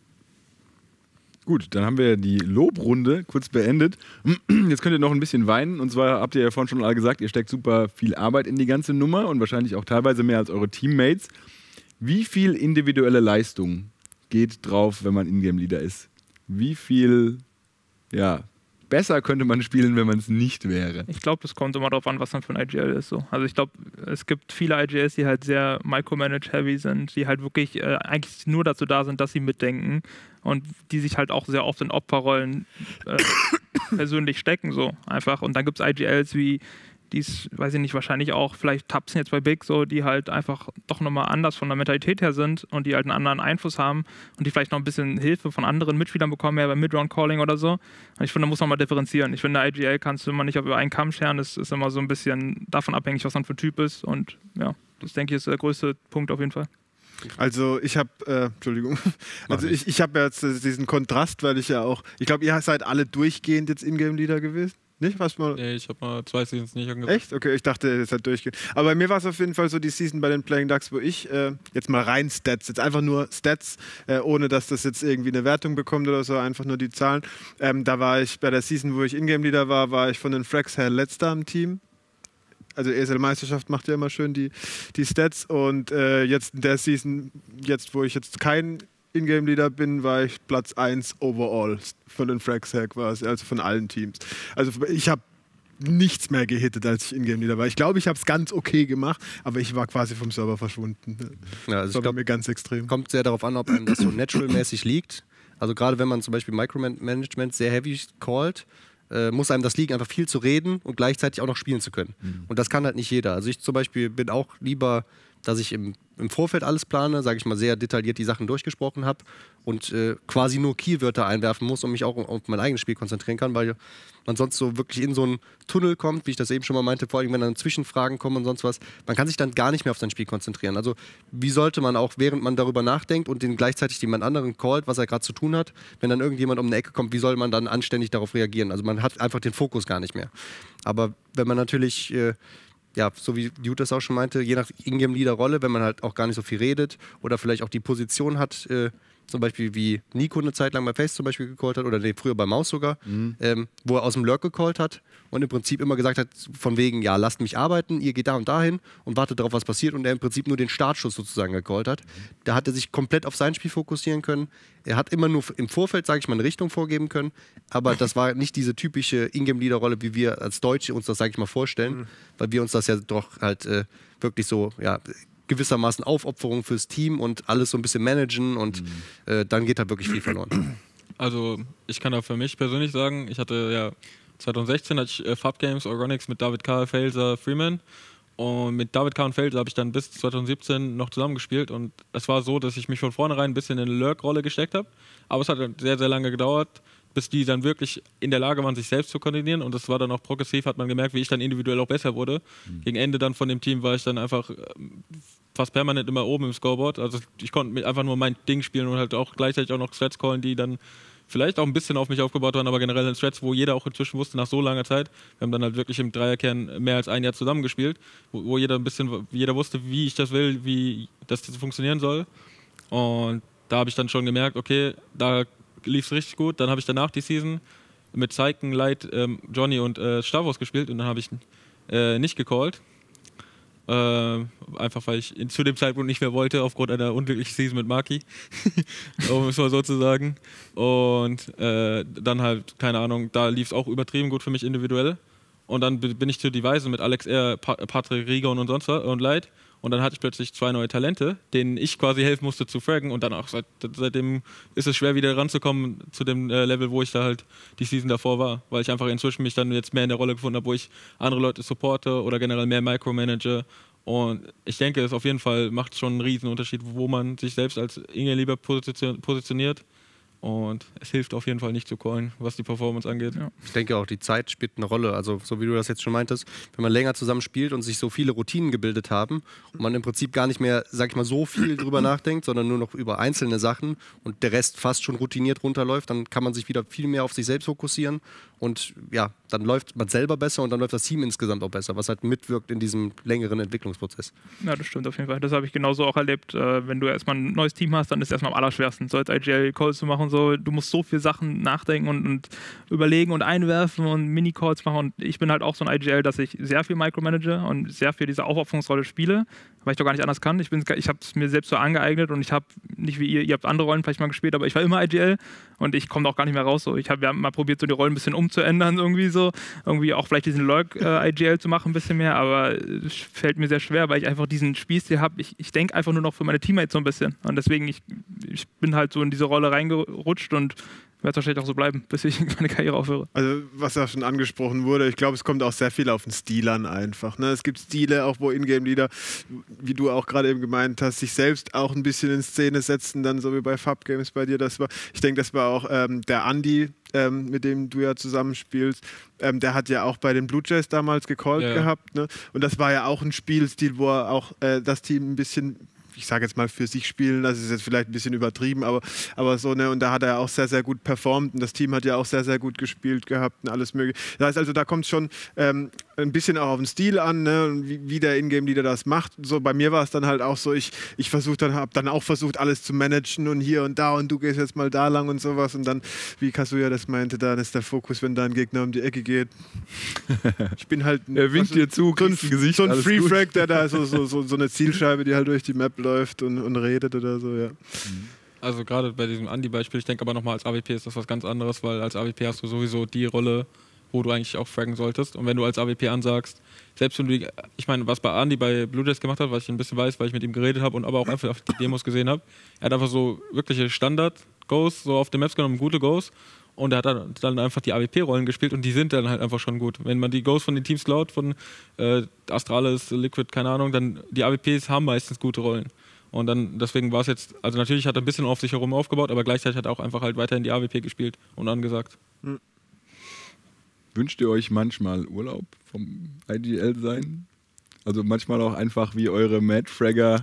Speaker 1: Gut, dann haben wir die Lobrunde kurz beendet. Jetzt könnt ihr noch ein bisschen weinen. Und zwar habt ihr ja vorhin schon alle gesagt, ihr steckt super viel Arbeit in die ganze Nummer und wahrscheinlich auch teilweise mehr als eure Teammates. Wie viel individuelle Leistung geht drauf, wenn man Ingame-Leader ist? Wie viel, ja, besser könnte man spielen, wenn man es nicht wäre?
Speaker 5: Ich glaube, das kommt immer darauf an, was dann für ein I G L ist. So. Also ich glaube, es gibt viele I G Ls, die halt sehr micromanage-heavy sind, die halt wirklich äh, eigentlich nur dazu da sind, dass sie mitdenken und die sich halt auch sehr oft in Opferrollen äh, persönlich stecken. So einfach. Und dann gibt es I G Ls wie die ist, weiß ich nicht, wahrscheinlich auch vielleicht Tapsen jetzt bei Big, so, die halt einfach doch nochmal anders von der Mentalität her sind und die halt einen anderen Einfluss haben und die vielleicht noch ein bisschen Hilfe von anderen Mitspielern bekommen, ja, beim Mid-Round-Calling oder so. Und ich finde, da muss man mal differenzieren. Ich finde, I G L kannst du immer nicht über einen Kamm scheren, das ist immer so ein bisschen davon abhängig, was man für ein Typ ist und ja, das denke ich ist der größte Punkt auf jeden Fall.
Speaker 2: Also ich habe, äh, Entschuldigung, also ich, ich habe jetzt diesen Kontrast, weil ich ja auch, ich glaube, ihr seid alle durchgehend jetzt Ingame-Leader gewesen. Nicht? Was mal?
Speaker 3: Nee, ich habe mal zwei Seasons nicht angesagt.
Speaker 2: Echt? Okay, ich dachte, es hat durchgehend. Aber bei mir war es auf jeden Fall so die Season bei den Playing Ducks, wo ich äh, jetzt mal rein Stats, jetzt einfach nur Stats, äh, ohne dass das jetzt irgendwie eine Wertung bekommt oder so, einfach nur die Zahlen. Ähm, da war ich bei der Season, wo ich Ingame-Leader war, war ich von den Frags her letzter im Team. Also E S L-Meisterschaft macht ja immer schön die, die Stats und äh, jetzt in der Season, jetzt wo ich jetzt kein Ingame-Leader bin, war ich Platz eins overall von den Frags her quasi, also von allen Teams. Also ich habe nichts mehr gehittet, als ich Ingame-Leader war. Ich glaube, ich habe es ganz okay gemacht, aber ich war quasi vom Server verschwunden.
Speaker 4: Ja, also
Speaker 2: das war
Speaker 4: ich glaub,
Speaker 2: mir ganz extrem.
Speaker 4: Kommt sehr darauf an, ob einem das so natural-mäßig liegt. Also gerade wenn man zum Beispiel Micromanagement sehr heavy callt, äh, muss einem das liegen, einfach viel zu reden und gleichzeitig auch noch spielen zu können. Mhm. Und das kann halt nicht jeder. Also ich zum Beispiel bin auch lieber, dass ich im, im Vorfeld alles plane, sage ich mal, sehr detailliert die Sachen durchgesprochen habe und äh, quasi nur Keywörter einwerfen muss und mich auch auf mein eigenes Spiel konzentrieren kann, weil man sonst so wirklich in so einen Tunnel kommt, wie ich das eben schon mal meinte, vor allem wenn dann Zwischenfragen kommen und sonst was. Man kann sich dann gar nicht mehr auf sein Spiel konzentrieren. Also wie sollte man auch, während man darüber nachdenkt und den gleichzeitig jemand anderen callt, was er gerade zu tun hat, wenn dann irgendjemand um eine Ecke kommt, wie soll man dann anständig darauf reagieren? Also man hat einfach den Fokus gar nicht mehr. Aber wenn man natürlich... Äh, ja, so wie Jude das auch schon meinte, je nach Ingame-Leader-Rolle, wenn man halt auch gar nicht so viel redet oder vielleicht auch die Position hat, äh, zum Beispiel wie Nico eine Zeit lang bei Face zum Beispiel gecallt hat oder nee, früher bei Maus sogar, mhm. ähm, wo er aus dem Lurk gecallt hat und im Prinzip immer gesagt hat, von wegen, ja, lasst mich arbeiten, ihr geht da und dahin und wartet darauf, was passiert und er im Prinzip nur den Startschuss sozusagen gecallt hat. Mhm. Da hat er sich komplett auf sein Spiel fokussieren können. Er hat immer nur im Vorfeld, sage ich mal, eine Richtung vorgeben können, aber das war nicht diese typische Ingame-Leader-Rolle, wie wir als Deutsche uns das, sage ich mal, vorstellen, mhm. weil wir uns das ja doch halt äh, wirklich so, ja, gewissermaßen Aufopferung fürs Team und alles so ein bisschen managen und mhm. äh, dann geht da wirklich viel verloren.
Speaker 3: Also ich kann da für mich persönlich sagen, ich hatte ja zwanzig sechzehn hatte ich äh, Fab Games Organics mit David K., Failser, Freeman und mit David K. und Failser habe ich dann bis zwanzig siebzehn noch zusammengespielt und es war so, dass ich mich von vornherein ein bisschen in eine Lurk-Rolle gesteckt habe, aber es hat sehr, sehr lange gedauert, bis die dann wirklich in der Lage waren, sich selbst zu koordinieren und das war dann auch progressiv, hat man gemerkt, wie ich dann individuell auch besser wurde. Mhm. Gegen Ende dann von dem Team war ich dann einfach fast permanent immer oben im Scoreboard, also ich konnte einfach nur mein Ding spielen und halt auch gleichzeitig auch noch Strats callen, die dann vielleicht auch ein bisschen auf mich aufgebaut waren, aber generell in Strats, wo jeder auch inzwischen wusste, nach so langer Zeit, wir haben dann halt wirklich im Dreierkern mehr als ein Jahr zusammengespielt, wo, wo jeder ein bisschen, jeder wusste, wie ich das will, wie das funktionieren soll und da habe ich dann schon gemerkt, okay, da lief es richtig gut. Dann habe ich danach die Season mit Zeiken, Light, ähm, Johnny und äh, Stavros gespielt und dann habe ich äh, nicht gecallt. Äh, einfach weil ich in, zu dem Zeitpunkt nicht mehr wollte, aufgrund einer unglücklichen Season mit Maki. Um es mal so zu sagen. Und äh, dann halt, keine Ahnung, da lief es auch übertrieben gut für mich individuell. Und dann bin ich zu Device mit Alex R., pa Patrick Rigon und sonst was und Light. Und dann hatte ich plötzlich zwei neue Talente, denen ich quasi helfen musste zu fraggen. Und dann auch seit, seitdem ist es schwer wieder ranzukommen zu dem äh, Level, wo ich da halt die Season davor war. Weil ich einfach inzwischen mich dann jetzt mehr in der Rolle gefunden habe, wo ich andere Leute supporte oder generell mehr micromanage. Und ich denke, es auf jeden Fall macht schon einen riesen Unterschied, wo man sich selbst als Inge lieber position positioniert. Und es hilft auf jeden Fall nicht zu callen, was die Performance angeht. Ja.
Speaker 4: Ich denke auch, die Zeit spielt eine Rolle. Also so wie du das jetzt schon meintest, wenn man länger zusammen spielt und sich so viele Routinen gebildet haben und man im Prinzip gar nicht mehr, sag ich mal, so viel drüber nachdenkt, sondern nur noch über einzelne Sachen und der Rest fast schon routiniert runterläuft, dann kann man sich wieder viel mehr auf sich selbst fokussieren und ja, dann läuft man selber besser und dann läuft das Team insgesamt auch besser, was halt mitwirkt in diesem längeren Entwicklungsprozess.
Speaker 5: Ja, das stimmt auf jeden Fall. Das habe ich genauso auch erlebt. Äh, wenn du erstmal ein neues Team hast, dann ist es erstmal am allerschwersten, so als I G L-Calls zu machen. So, du musst so viele Sachen nachdenken und, und überlegen und einwerfen und Mini-Calls machen. Und ich bin halt auch so ein I G L, dass ich sehr viel micromanage und sehr viel diese Aufopferungsrolle spiele, weil ich doch gar nicht anders kann. Ich, ich habe es mir selbst so angeeignet und ich habe, nicht wie ihr, ihr habt andere Rollen vielleicht mal gespielt, aber ich war immer I G L und ich komme auch gar nicht mehr raus. So. Ich hab, wir haben mal probiert, so die Rollen ein bisschen umzuändern, irgendwie so. Irgendwie auch vielleicht diesen Lurk-I G L äh, zu machen, ein bisschen mehr, aber es fällt mir sehr schwer, weil ich einfach diesen Spielstil habe. Ich, ich denke einfach nur noch für meine Teammates so ein bisschen. Und deswegen, ich, ich bin halt so in diese Rolle reingerutscht und werde wahrscheinlich auch so bleiben, bis ich meine Karriere aufhöre.
Speaker 2: Also, was ja schon angesprochen wurde, ich glaube, es kommt auch sehr viel auf den Stil an einfach. Ne? Es gibt Stile, auch wo Ingame-Leader, wie du auch gerade eben gemeint hast, sich selbst auch ein bisschen in Szene setzen, dann so wie bei Fab Games bei dir. Das war, ich denke, das war auch ähm, der Andi, ähm, mit dem du ja zusammenspielst. Ähm, der hat ja auch bei den Blue Jays damals gecallt ja. gehabt. Ne? Und das war ja auch ein Spielstil, wo er auch äh, das Team ein bisschen, ich sage jetzt mal, für sich spielen, das ist jetzt vielleicht ein bisschen übertrieben, aber, aber so, ne, und da hat er auch sehr, sehr gut performt und das Team hat ja auch sehr, sehr gut gespielt gehabt und alles mögliche. Das heißt also, da kommt schon ähm, ein bisschen auch auf den Stil an, ne? Und wie, wie der Ingame-Leader das macht. So, bei mir war es dann halt auch so, ich, ich versuche dann, habe dann auch versucht, alles zu managen und hier und da und du gehst jetzt mal da lang und sowas und dann, wie Kazuya das meinte, dann ist der Fokus, wenn da ein Gegner um die Ecke geht. Ich bin halt
Speaker 1: Er winkt dir zu,
Speaker 2: so ein,
Speaker 1: kriegst ein Gesicht,
Speaker 2: so ein
Speaker 1: alles
Speaker 2: Free-Frag, der da so, so, so, so eine Zielscheibe, die halt durch die Map läuft und, und redet oder so, ja.
Speaker 3: Also gerade bei diesem Andi-Beispiel, ich denke aber nochmal als A W P ist das was ganz anderes, weil als A W P hast du sowieso die Rolle, wo du eigentlich auch fraggen solltest. Und wenn du als A W P ansagst, selbst wenn du, die, ich meine, was bei Andi bei Blue Jays gemacht hat, was ich ein bisschen weiß, weil ich mit ihm geredet habe und aber auch einfach auf die Demos gesehen habe, er hat einfach so wirkliche Standard-Goes, so auf den Maps genommen, gute Goes. Und er hat dann, dann einfach die A W P-Rollen gespielt und die sind dann halt einfach schon gut. Wenn man die Goes von den Teams klaut, von äh, Astralis, Liquid, keine Ahnung, dann die A W Ps haben meistens gute Rollen. Und dann, deswegen war es jetzt, also natürlich hat er ein bisschen auf sich herum aufgebaut, aber gleichzeitig hat er auch einfach halt weiterhin die A W P gespielt und angesagt.
Speaker 2: Mhm.
Speaker 1: Wünscht ihr euch manchmal Urlaub vom I G L sein? Also manchmal auch einfach wie eure Mad-Fragger?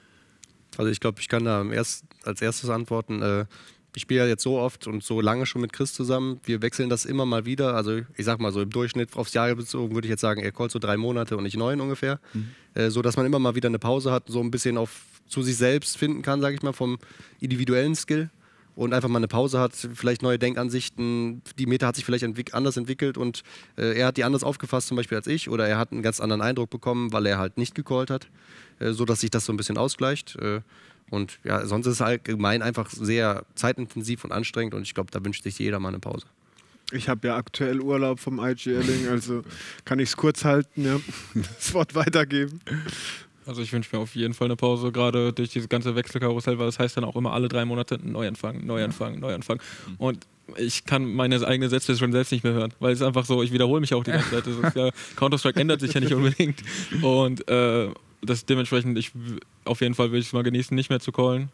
Speaker 4: Also ich glaube, ich kann da erst, als erstes antworten. Äh, ich spiele ja jetzt so oft und so lange schon mit Chris zusammen. Wir wechseln das immer mal wieder. Also ich sag mal so im Durchschnitt aufs Jahr bezogen würde ich jetzt sagen, er callt so drei Monate und ich neun ungefähr. Mhm. Äh, so dass man immer mal wieder eine Pause hat, so ein bisschen auf zu sich selbst finden kann, sage ich mal, vom individuellen Skill. Und einfach mal eine Pause hat, vielleicht neue Denkansichten, die Meta hat sich vielleicht entwick- anders entwickelt und äh, er hat die anders aufgefasst zum Beispiel als ich oder er hat einen ganz anderen Eindruck bekommen, weil er halt nicht gecallt hat, äh, so dass sich das so ein bisschen ausgleicht. Äh, und ja, sonst ist es allgemein einfach sehr zeitintensiv und anstrengend und ich glaube, da wünscht sich jeder mal eine Pause.
Speaker 2: Ich habe ja aktuell Urlaub vom IGLing, also kann ich es kurz halten, ja. Das Wort weitergeben.
Speaker 3: Also ich wünsche mir auf jeden Fall eine Pause, gerade durch dieses ganze Wechselkarussell, weil das heißt dann auch immer alle drei Monate Neuanfang, Neuanfang, Neuanfang. Und ich kann meine eigenen Sätze schon selbst nicht mehr hören, weil es einfach so, ich wiederhole mich auch die ganze Zeit. Das ist ja, Counter-Strike ändert sich ja nicht unbedingt. Und äh, das dementsprechend, ich auf jeden Fall will ich es mal genießen, nicht mehr zu callen.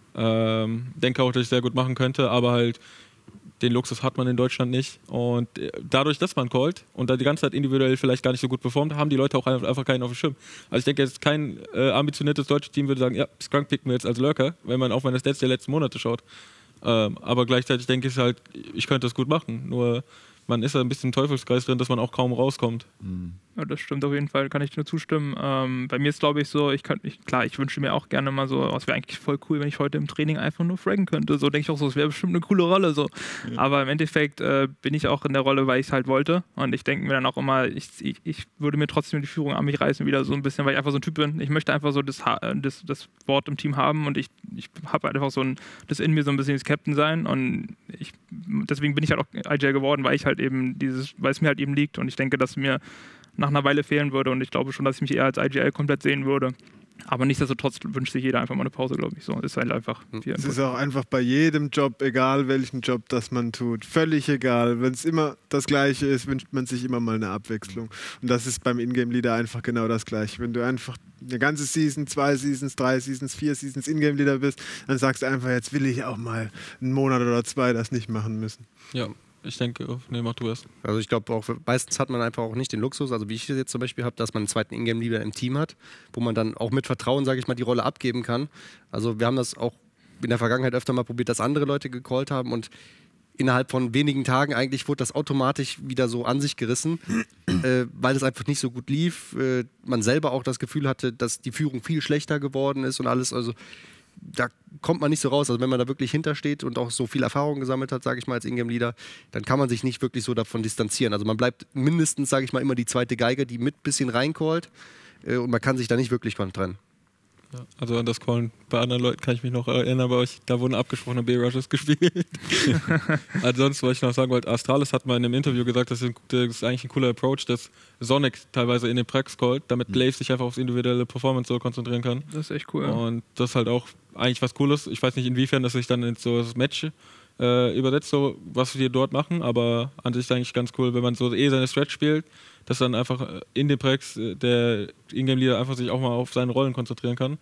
Speaker 3: Ähm, denke auch, dass ich es sehr gut machen könnte, aber halt den Luxus hat man in Deutschland nicht. Und dadurch, dass man callt und da die ganze Zeit individuell vielleicht gar nicht so gut performt, haben die Leute auch einfach keinen auf dem Schirm. Also ich denke, jetzt kein äh, ambitioniertes deutsches Team würde sagen, ja, Skunk picken wir jetzt als Lurker, wenn man auf meine Stats der letzten Monate schaut. Ähm, aber gleichzeitig denke ich halt, ich könnte das gut machen. Nur man ist da ein bisschen im Teufelskreis drin, dass man auch kaum rauskommt.
Speaker 1: Mhm.
Speaker 5: Ja, das stimmt auf jeden Fall, kann ich nur zustimmen. Ähm, bei mir ist glaube ich so, ich kann, ich, klar, ich wünsche mir auch gerne mal so, es wäre eigentlich voll cool, wenn ich heute im Training einfach nur fraggen könnte. So denke ich auch so, es wäre bestimmt eine coole Rolle. So. Ja. Aber im Endeffekt äh, bin ich auch in der Rolle, weil ich es halt wollte. Und ich denke mir dann auch immer, ich, ich, ich würde mir trotzdem die Führung an mich reißen, wieder so ein bisschen, weil ich einfach so ein Typ bin. Ich möchte einfach so das, das, das Wort im Team haben und ich, ich habe einfach so ein, das in mir so ein bisschen das Captain sein. Und ich, deswegen bin ich halt auch I G L geworden, weil ich halt eben dieses, weil es mir halt eben liegt. Und ich denke, dass mir nach einer Weile fehlen würde und ich glaube schon, dass ich mich eher als I G L komplett sehen würde. Aber nichtsdestotrotz wünscht sich jeder einfach mal eine Pause, glaube ich. So ist halt einfach.
Speaker 2: Es ist auch einfach bei jedem Job, egal welchen Job das man tut, völlig egal. Wenn es immer das Gleiche ist, wünscht man sich immer mal eine Abwechslung. Und das ist beim Ingame-Leader einfach genau das Gleiche. Wenn du einfach eine ganze Season, zwei Seasons, drei Seasons, vier Seasons Ingame-Leader bist, dann sagst du einfach, jetzt will ich auch mal einen Monat oder zwei das nicht machen müssen.
Speaker 3: Ja. Ich denke, nee, mach du erst.
Speaker 4: Also ich glaube auch, meistens hat man einfach auch nicht den Luxus, also wie ich es jetzt zum Beispiel habe, dass man einen zweiten Ingame-Leader im Team hat, wo man dann auch mit Vertrauen, sage ich mal, die Rolle abgeben kann. Also wir haben das auch in der Vergangenheit öfter mal probiert, dass andere Leute gecallt haben und innerhalb von wenigen Tagen eigentlich wurde das automatisch wieder so an sich gerissen, äh, weil es einfach nicht so gut lief. Äh, man selber auch das Gefühl hatte, dass die Führung viel schlechter geworden ist und alles, also da kommt man nicht so raus. Also wenn man da wirklich hintersteht und auch so viel Erfahrung gesammelt hat, sage ich mal, als Ingame-Leader, dann kann man sich nicht wirklich so davon distanzieren. Also man bleibt mindestens, sage ich mal, immer die zweite Geige, die mit ein bisschen reincallt äh, und man kann sich da nicht wirklich von trennen.
Speaker 3: Ja, also an das Callen bei anderen Leuten kann ich mich noch erinnern, bei euch, da wurden abgesprochene B-Rushes gespielt. Ansonsten, was ich noch sagen wollte, Astralis hat mal in einem Interview gesagt, das ist, das ist eigentlich ein cooler Approach, dass Sonic teilweise in den Prex callt, damit Glaive sich einfach aufs individuelle Performance so konzentrieren kann.
Speaker 5: Das ist echt cool.
Speaker 3: Und das ist halt auch eigentlich was Cooles. Ich weiß nicht, inwiefern das sich dann in so das Match äh, übersetzt, so was wir dort machen, aber an sich ist eigentlich ganz cool, wenn man so eh seine Stretch spielt, dass dann einfach in den Prex der Ingame-Leader einfach sich auch mal auf seine Rollen konzentrieren kann.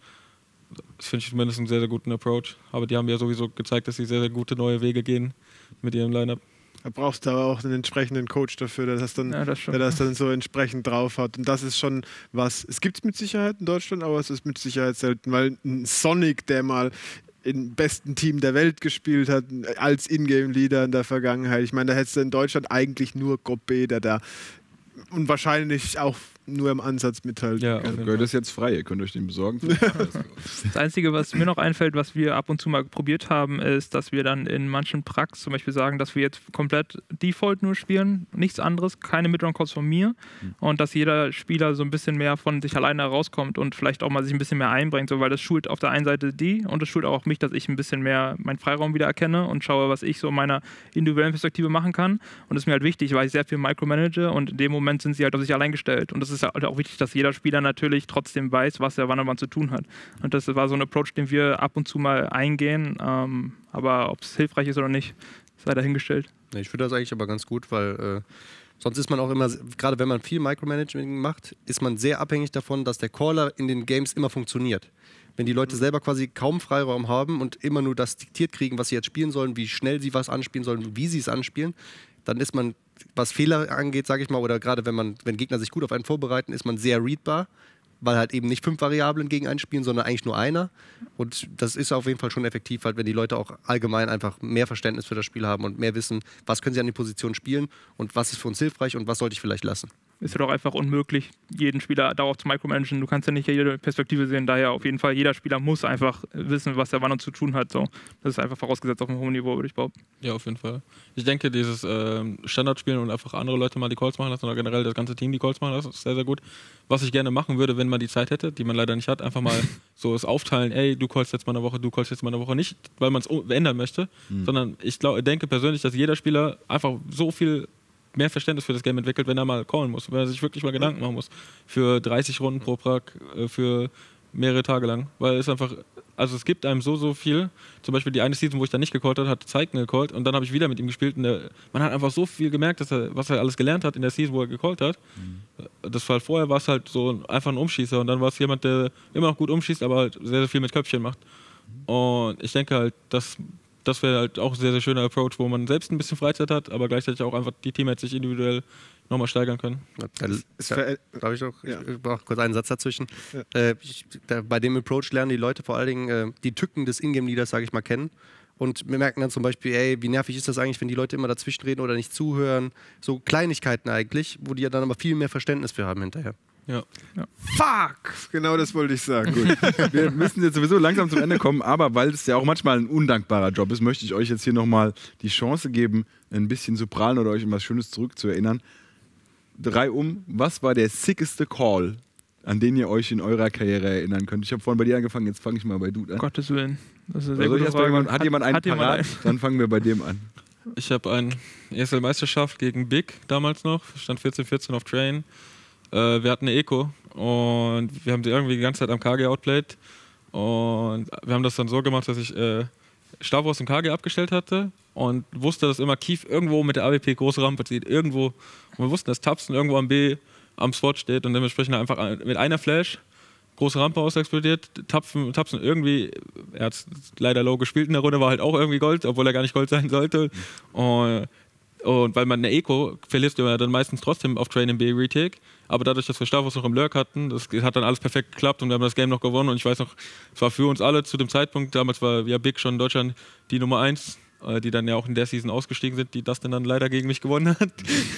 Speaker 3: Das finde ich zumindest einen sehr, sehr guten Approach. Aber die haben ja sowieso gezeigt, dass sie sehr, sehr gute neue Wege gehen mit ihrem Lineup.
Speaker 2: Da brauchst du aber auch einen entsprechenden Coach dafür, der das dann, ja, das der das dann so entsprechend drauf hat. Und das ist schon was, es gibt es mit Sicherheit in Deutschland, aber es ist mit Sicherheit selten, weil ein Sonic, der mal im besten Team der Welt gespielt hat, als Ingame-Leader in der Vergangenheit. Ich meine, da hättest du in Deutschland eigentlich nur Goppe, der da und wahrscheinlich auch nur im Ansatz mithalten
Speaker 3: Ja,
Speaker 2: kann.
Speaker 1: Gehört ist jetzt frei, ihr könnt euch den besorgen.
Speaker 5: Das Einzige, was mir noch einfällt, was wir ab und zu mal probiert haben, ist, dass wir dann in manchen Prax zum Beispiel sagen, dass wir jetzt komplett Default nur spielen, nichts anderes, keine Midround-Calls von mir mhm. und dass jeder Spieler so ein bisschen mehr von sich alleine herauskommt und vielleicht auch mal sich ein bisschen mehr einbringt, so, weil das schult auf der einen Seite die und das schult auch mich, dass ich ein bisschen mehr meinen Freiraum wieder erkenne und schaue, was ich so in meiner individuellen Perspektive machen kann, und das ist mir halt wichtig, weil ich sehr viel micromanage und in dem Moment sind sie halt auf sich allein gestellt, und das ist halt auch wichtig, dass jeder Spieler natürlich trotzdem weiß, was er wann und wann zu tun hat. Und das war so ein Approach, den wir ab und zu mal eingehen. Ähm, aber ob es hilfreich ist oder nicht, sei dahingestellt.
Speaker 4: Ich finde das eigentlich aber ganz gut, weil äh, sonst ist man auch immer, gerade wenn man viel Micromanagement macht, ist man sehr abhängig davon, dass der Caller in den Games immer funktioniert. Wenn die Leute selber quasi kaum Freiraum haben und immer nur das diktiert kriegen, was sie jetzt spielen sollen, wie schnell sie was anspielen sollen, wie sie es anspielen, dann ist man, was Fehler angeht, sage ich mal, oder gerade wenn man, wenn Gegner sich gut auf einen vorbereiten, ist man sehr readbar, weil halt eben nicht fünf Variablen gegen einen spielen, sondern eigentlich nur einer. Und das ist auf jeden Fall schon effektiv, halt, wenn die Leute auch allgemein einfach mehr Verständnis für das Spiel haben und mehr wissen, was können sie an die Position spielen und was ist für uns hilfreich und was sollte ich vielleicht lassen.
Speaker 5: Ist ja doch einfach unmöglich, jeden Spieler darauf zu micromanagen. Du kannst ja nicht jede Perspektive sehen, daher auf jeden Fall, jeder Spieler muss einfach wissen, was er wann zu tun hat. So. Das ist einfach vorausgesetzt auf einem hohen Niveau, würde ich behaupten.
Speaker 3: Ja, auf jeden Fall. Ich denke, dieses ähm, Standardspielen und einfach andere Leute mal die Calls machen lassen oder generell das ganze Team die Calls machen lassen, ist sehr, sehr gut. Was ich gerne machen würde, wenn man die Zeit hätte, die man leider nicht hat, einfach mal so es aufteilen, ey, du callst jetzt mal eine Woche, du callst jetzt mal eine Woche. Nicht, weil man es ändern möchte, mhm. sondern ich glaub, denke persönlich, dass jeder Spieler einfach so viel mehr Verständnis für das Game entwickelt, wenn er mal callen muss, wenn er sich wirklich mal Gedanken machen muss. Für dreißig Runden pro Prack, für mehrere Tage lang. Weil es einfach, also es gibt einem so, so viel. Zum Beispiel die eine Season, wo ich dann nicht gecallt habe, hat Zeigen gecallt und dann habe ich wieder mit ihm gespielt und der, man hat einfach so viel gemerkt, dass er, was er alles gelernt hat in der Season, wo er gecallt hat. Mhm. Das war halt vorher, war es halt so einfach ein Umschießer und dann war es jemand, der immer noch gut umschießt, aber halt sehr, sehr viel mit Köpfchen macht. Und ich denke halt, dass das wäre halt auch ein sehr, sehr schöner Approach, wo man selbst ein bisschen Freizeit hat, aber gleichzeitig auch einfach die Teammates sich individuell nochmal steigern können.
Speaker 4: Ja, ja, darf ich noch? Ja. Ich brauche kurz einen Satz dazwischen. Ja. Äh, ich, da, bei dem Approach lernen die Leute vor allen Dingen äh, die Tücken des Ingame-Leaders, sage ich mal, kennen. Und wir merken dann zum Beispiel, ey, wie nervig ist das eigentlich, wenn die Leute immer dazwischen reden oder nicht zuhören. So Kleinigkeiten eigentlich, wo die ja dann aber viel mehr Verständnis für haben hinterher.
Speaker 3: Ja.
Speaker 2: Ja. Fuck! Genau das wollte ich sagen.
Speaker 1: Gut. Wir müssen jetzt sowieso langsam zum Ende kommen, aber weil es ja auch manchmal ein undankbarer Job ist, möchte ich euch jetzt hier nochmal die Chance geben, ein bisschen zu prahlen oder euch an was Schönes zurückzuerinnern. Drei um, was war der sickeste Call, an den ihr euch in eurer Karriere erinnern könnt? Ich habe vorhin bei dir angefangen, jetzt fange ich mal bei Dude an.
Speaker 5: Gottes Willen. Das ist eine sehr
Speaker 1: also
Speaker 5: gute Frage.
Speaker 1: Jemand, hat, hat jemand einen
Speaker 5: hat
Speaker 1: parat?
Speaker 5: jemand einen?
Speaker 1: Dann fangen wir bei dem an.
Speaker 3: Ich habe eine E S L-Meisterschaft gegen Big damals noch, stand vierzehn vierzehn auf Train. Äh, wir hatten eine Eco und wir haben sie irgendwie die ganze Zeit am K G outplayed und wir haben das dann so gemacht, dass ich äh, Stavros im K G abgestellt hatte und wusste, dass immer Keith irgendwo mit der A W P große Rampe zieht, irgendwo. Und wir wussten, dass Tapsen irgendwo am B am Spot steht und dementsprechend einfach mit einer Flash große Rampe ausexplodiert, Tapsen, Tapsen irgendwie, er hat leider low gespielt in der Runde, war halt auch irgendwie Gold, obwohl er gar nicht Gold sein sollte. Und Und weil man eine Eco verlierst du ja dann meistens trotzdem auf Train im B Retake. Aber dadurch, dass wir Stavros noch im Lurk hatten, das hat dann alles perfekt geklappt und wir haben das Game noch gewonnen. Und ich weiß noch, es war für uns alle zu dem Zeitpunkt, damals war ja Big schon in Deutschland die Nummer eins, die dann ja auch in der Season ausgestiegen sind, die das dann leider gegen mich gewonnen hat.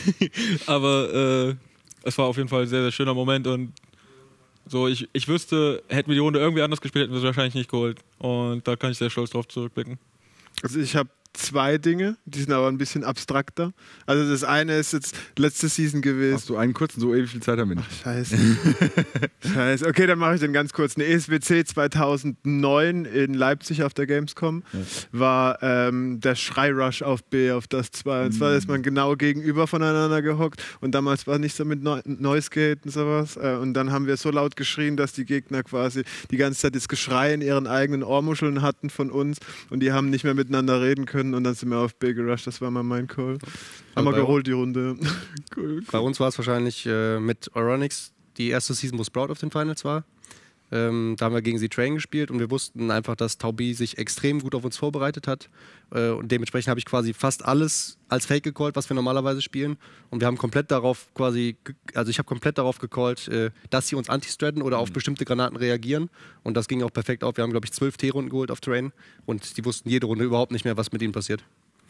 Speaker 3: Aber äh, es war auf jeden Fall ein sehr, sehr schöner Moment und so, ich, ich wüsste, hätten wir die Runde irgendwie anders gespielt, hätten wir es wahrscheinlich nicht geholt. Und da kann ich sehr stolz drauf zurückblicken.
Speaker 2: Also ich habe zwei Dinge, die sind aber ein bisschen abstrakter. Also das eine ist jetzt letzte Season gewesen.
Speaker 1: Hast du einen kurzen, so ewig viel Zeit haben wir nicht.
Speaker 2: Ach, scheiße. Scheiße. Okay, dann mache ich den ganz kurz. Eine E S W C zweitausendneun in Leipzig auf der Gamescom ja. war ähm, der Schrei-Rush auf B, auf das zwei. Und zwar ist man genau gegenüber voneinander gehockt und damals war nicht so mit no Noise Gate und sowas. Äh, und dann haben wir so laut geschrien, dass die Gegner quasi die ganze Zeit das Geschrei in ihren eigenen Ohrmuscheln hatten von uns und die haben nicht mehr miteinander reden können. Und dann sind wir auf B gerusht, das war mal mein Call. Haben wir geholt, die Runde. Cool, cool.
Speaker 4: Bei uns war es wahrscheinlich äh, mit Oronix die erste Season, wo Sprout auf den Finals war. Ähm, da haben wir gegen sie Train gespielt und wir wussten einfach, dass Taubi sich extrem gut auf uns vorbereitet hat. Äh, und dementsprechend habe ich quasi fast alles als Fake gecallt, was wir normalerweise spielen. Und wir haben komplett darauf quasi, also ich habe komplett darauf gecallt, äh, dass sie uns anti-stradden oder auf bestimmte Granaten reagieren. Und das ging auch perfekt auf. Wir haben, glaube ich, zwölf T-Runden geholt auf Train und die wussten jede Runde überhaupt nicht mehr, was mit ihnen passiert.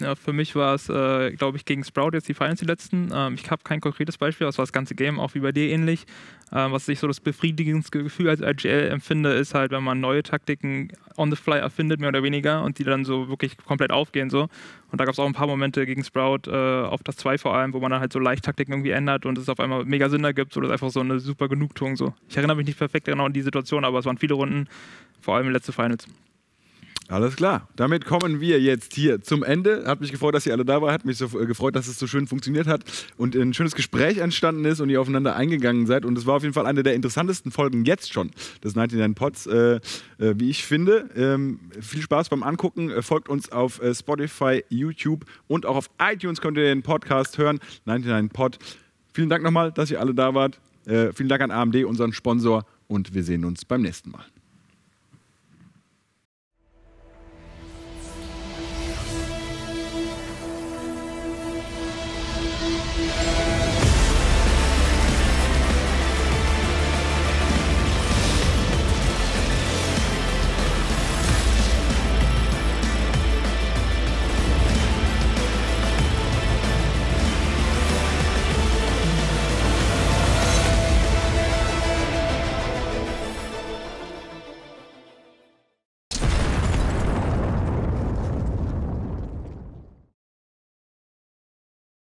Speaker 5: Ja, für mich war es, äh, glaube ich, gegen Sprout jetzt die Finals die letzten. Ähm, ich habe kein konkretes Beispiel, das war das ganze Game, auch wie bei dir ähnlich. Ähm, was ich so das befriedigendste Gefühl als I G L empfinde, ist halt, wenn man neue Taktiken on the fly erfindet, mehr oder weniger, und die dann so wirklich komplett aufgehen. So. Und da gab es auch ein paar Momente gegen Sprout, äh, auf das zwei vor allem, wo man dann halt so leicht Taktiken irgendwie ändert und es auf einmal mega Sinn ergibt. So, das ist einfach so eine super Genugtuung. So. Ich erinnere mich nicht perfekt genau an die Situation, aber es waren viele Runden, vor allem letzte Finals.
Speaker 1: Alles klar. Damit kommen wir jetzt hier zum Ende. Hat mich gefreut, dass ihr alle da wart. Hat mich so äh, gefreut, dass es so schön funktioniert hat und ein schönes Gespräch entstanden ist und ihr aufeinander eingegangen seid. Und es war auf jeden Fall eine der interessantesten Folgen jetzt schon des neunundneunzig Pods, äh, äh, wie ich finde. Ähm, viel Spaß beim Angucken. Äh, folgt uns auf äh, Spotify, YouTube und auch auf iTunes könnt ihr den Podcast hören. neunundneunzig Pod. Vielen Dank nochmal, dass ihr alle da wart. Äh, vielen Dank an A M D, unseren Sponsor. Und wir sehen uns beim nächsten Mal.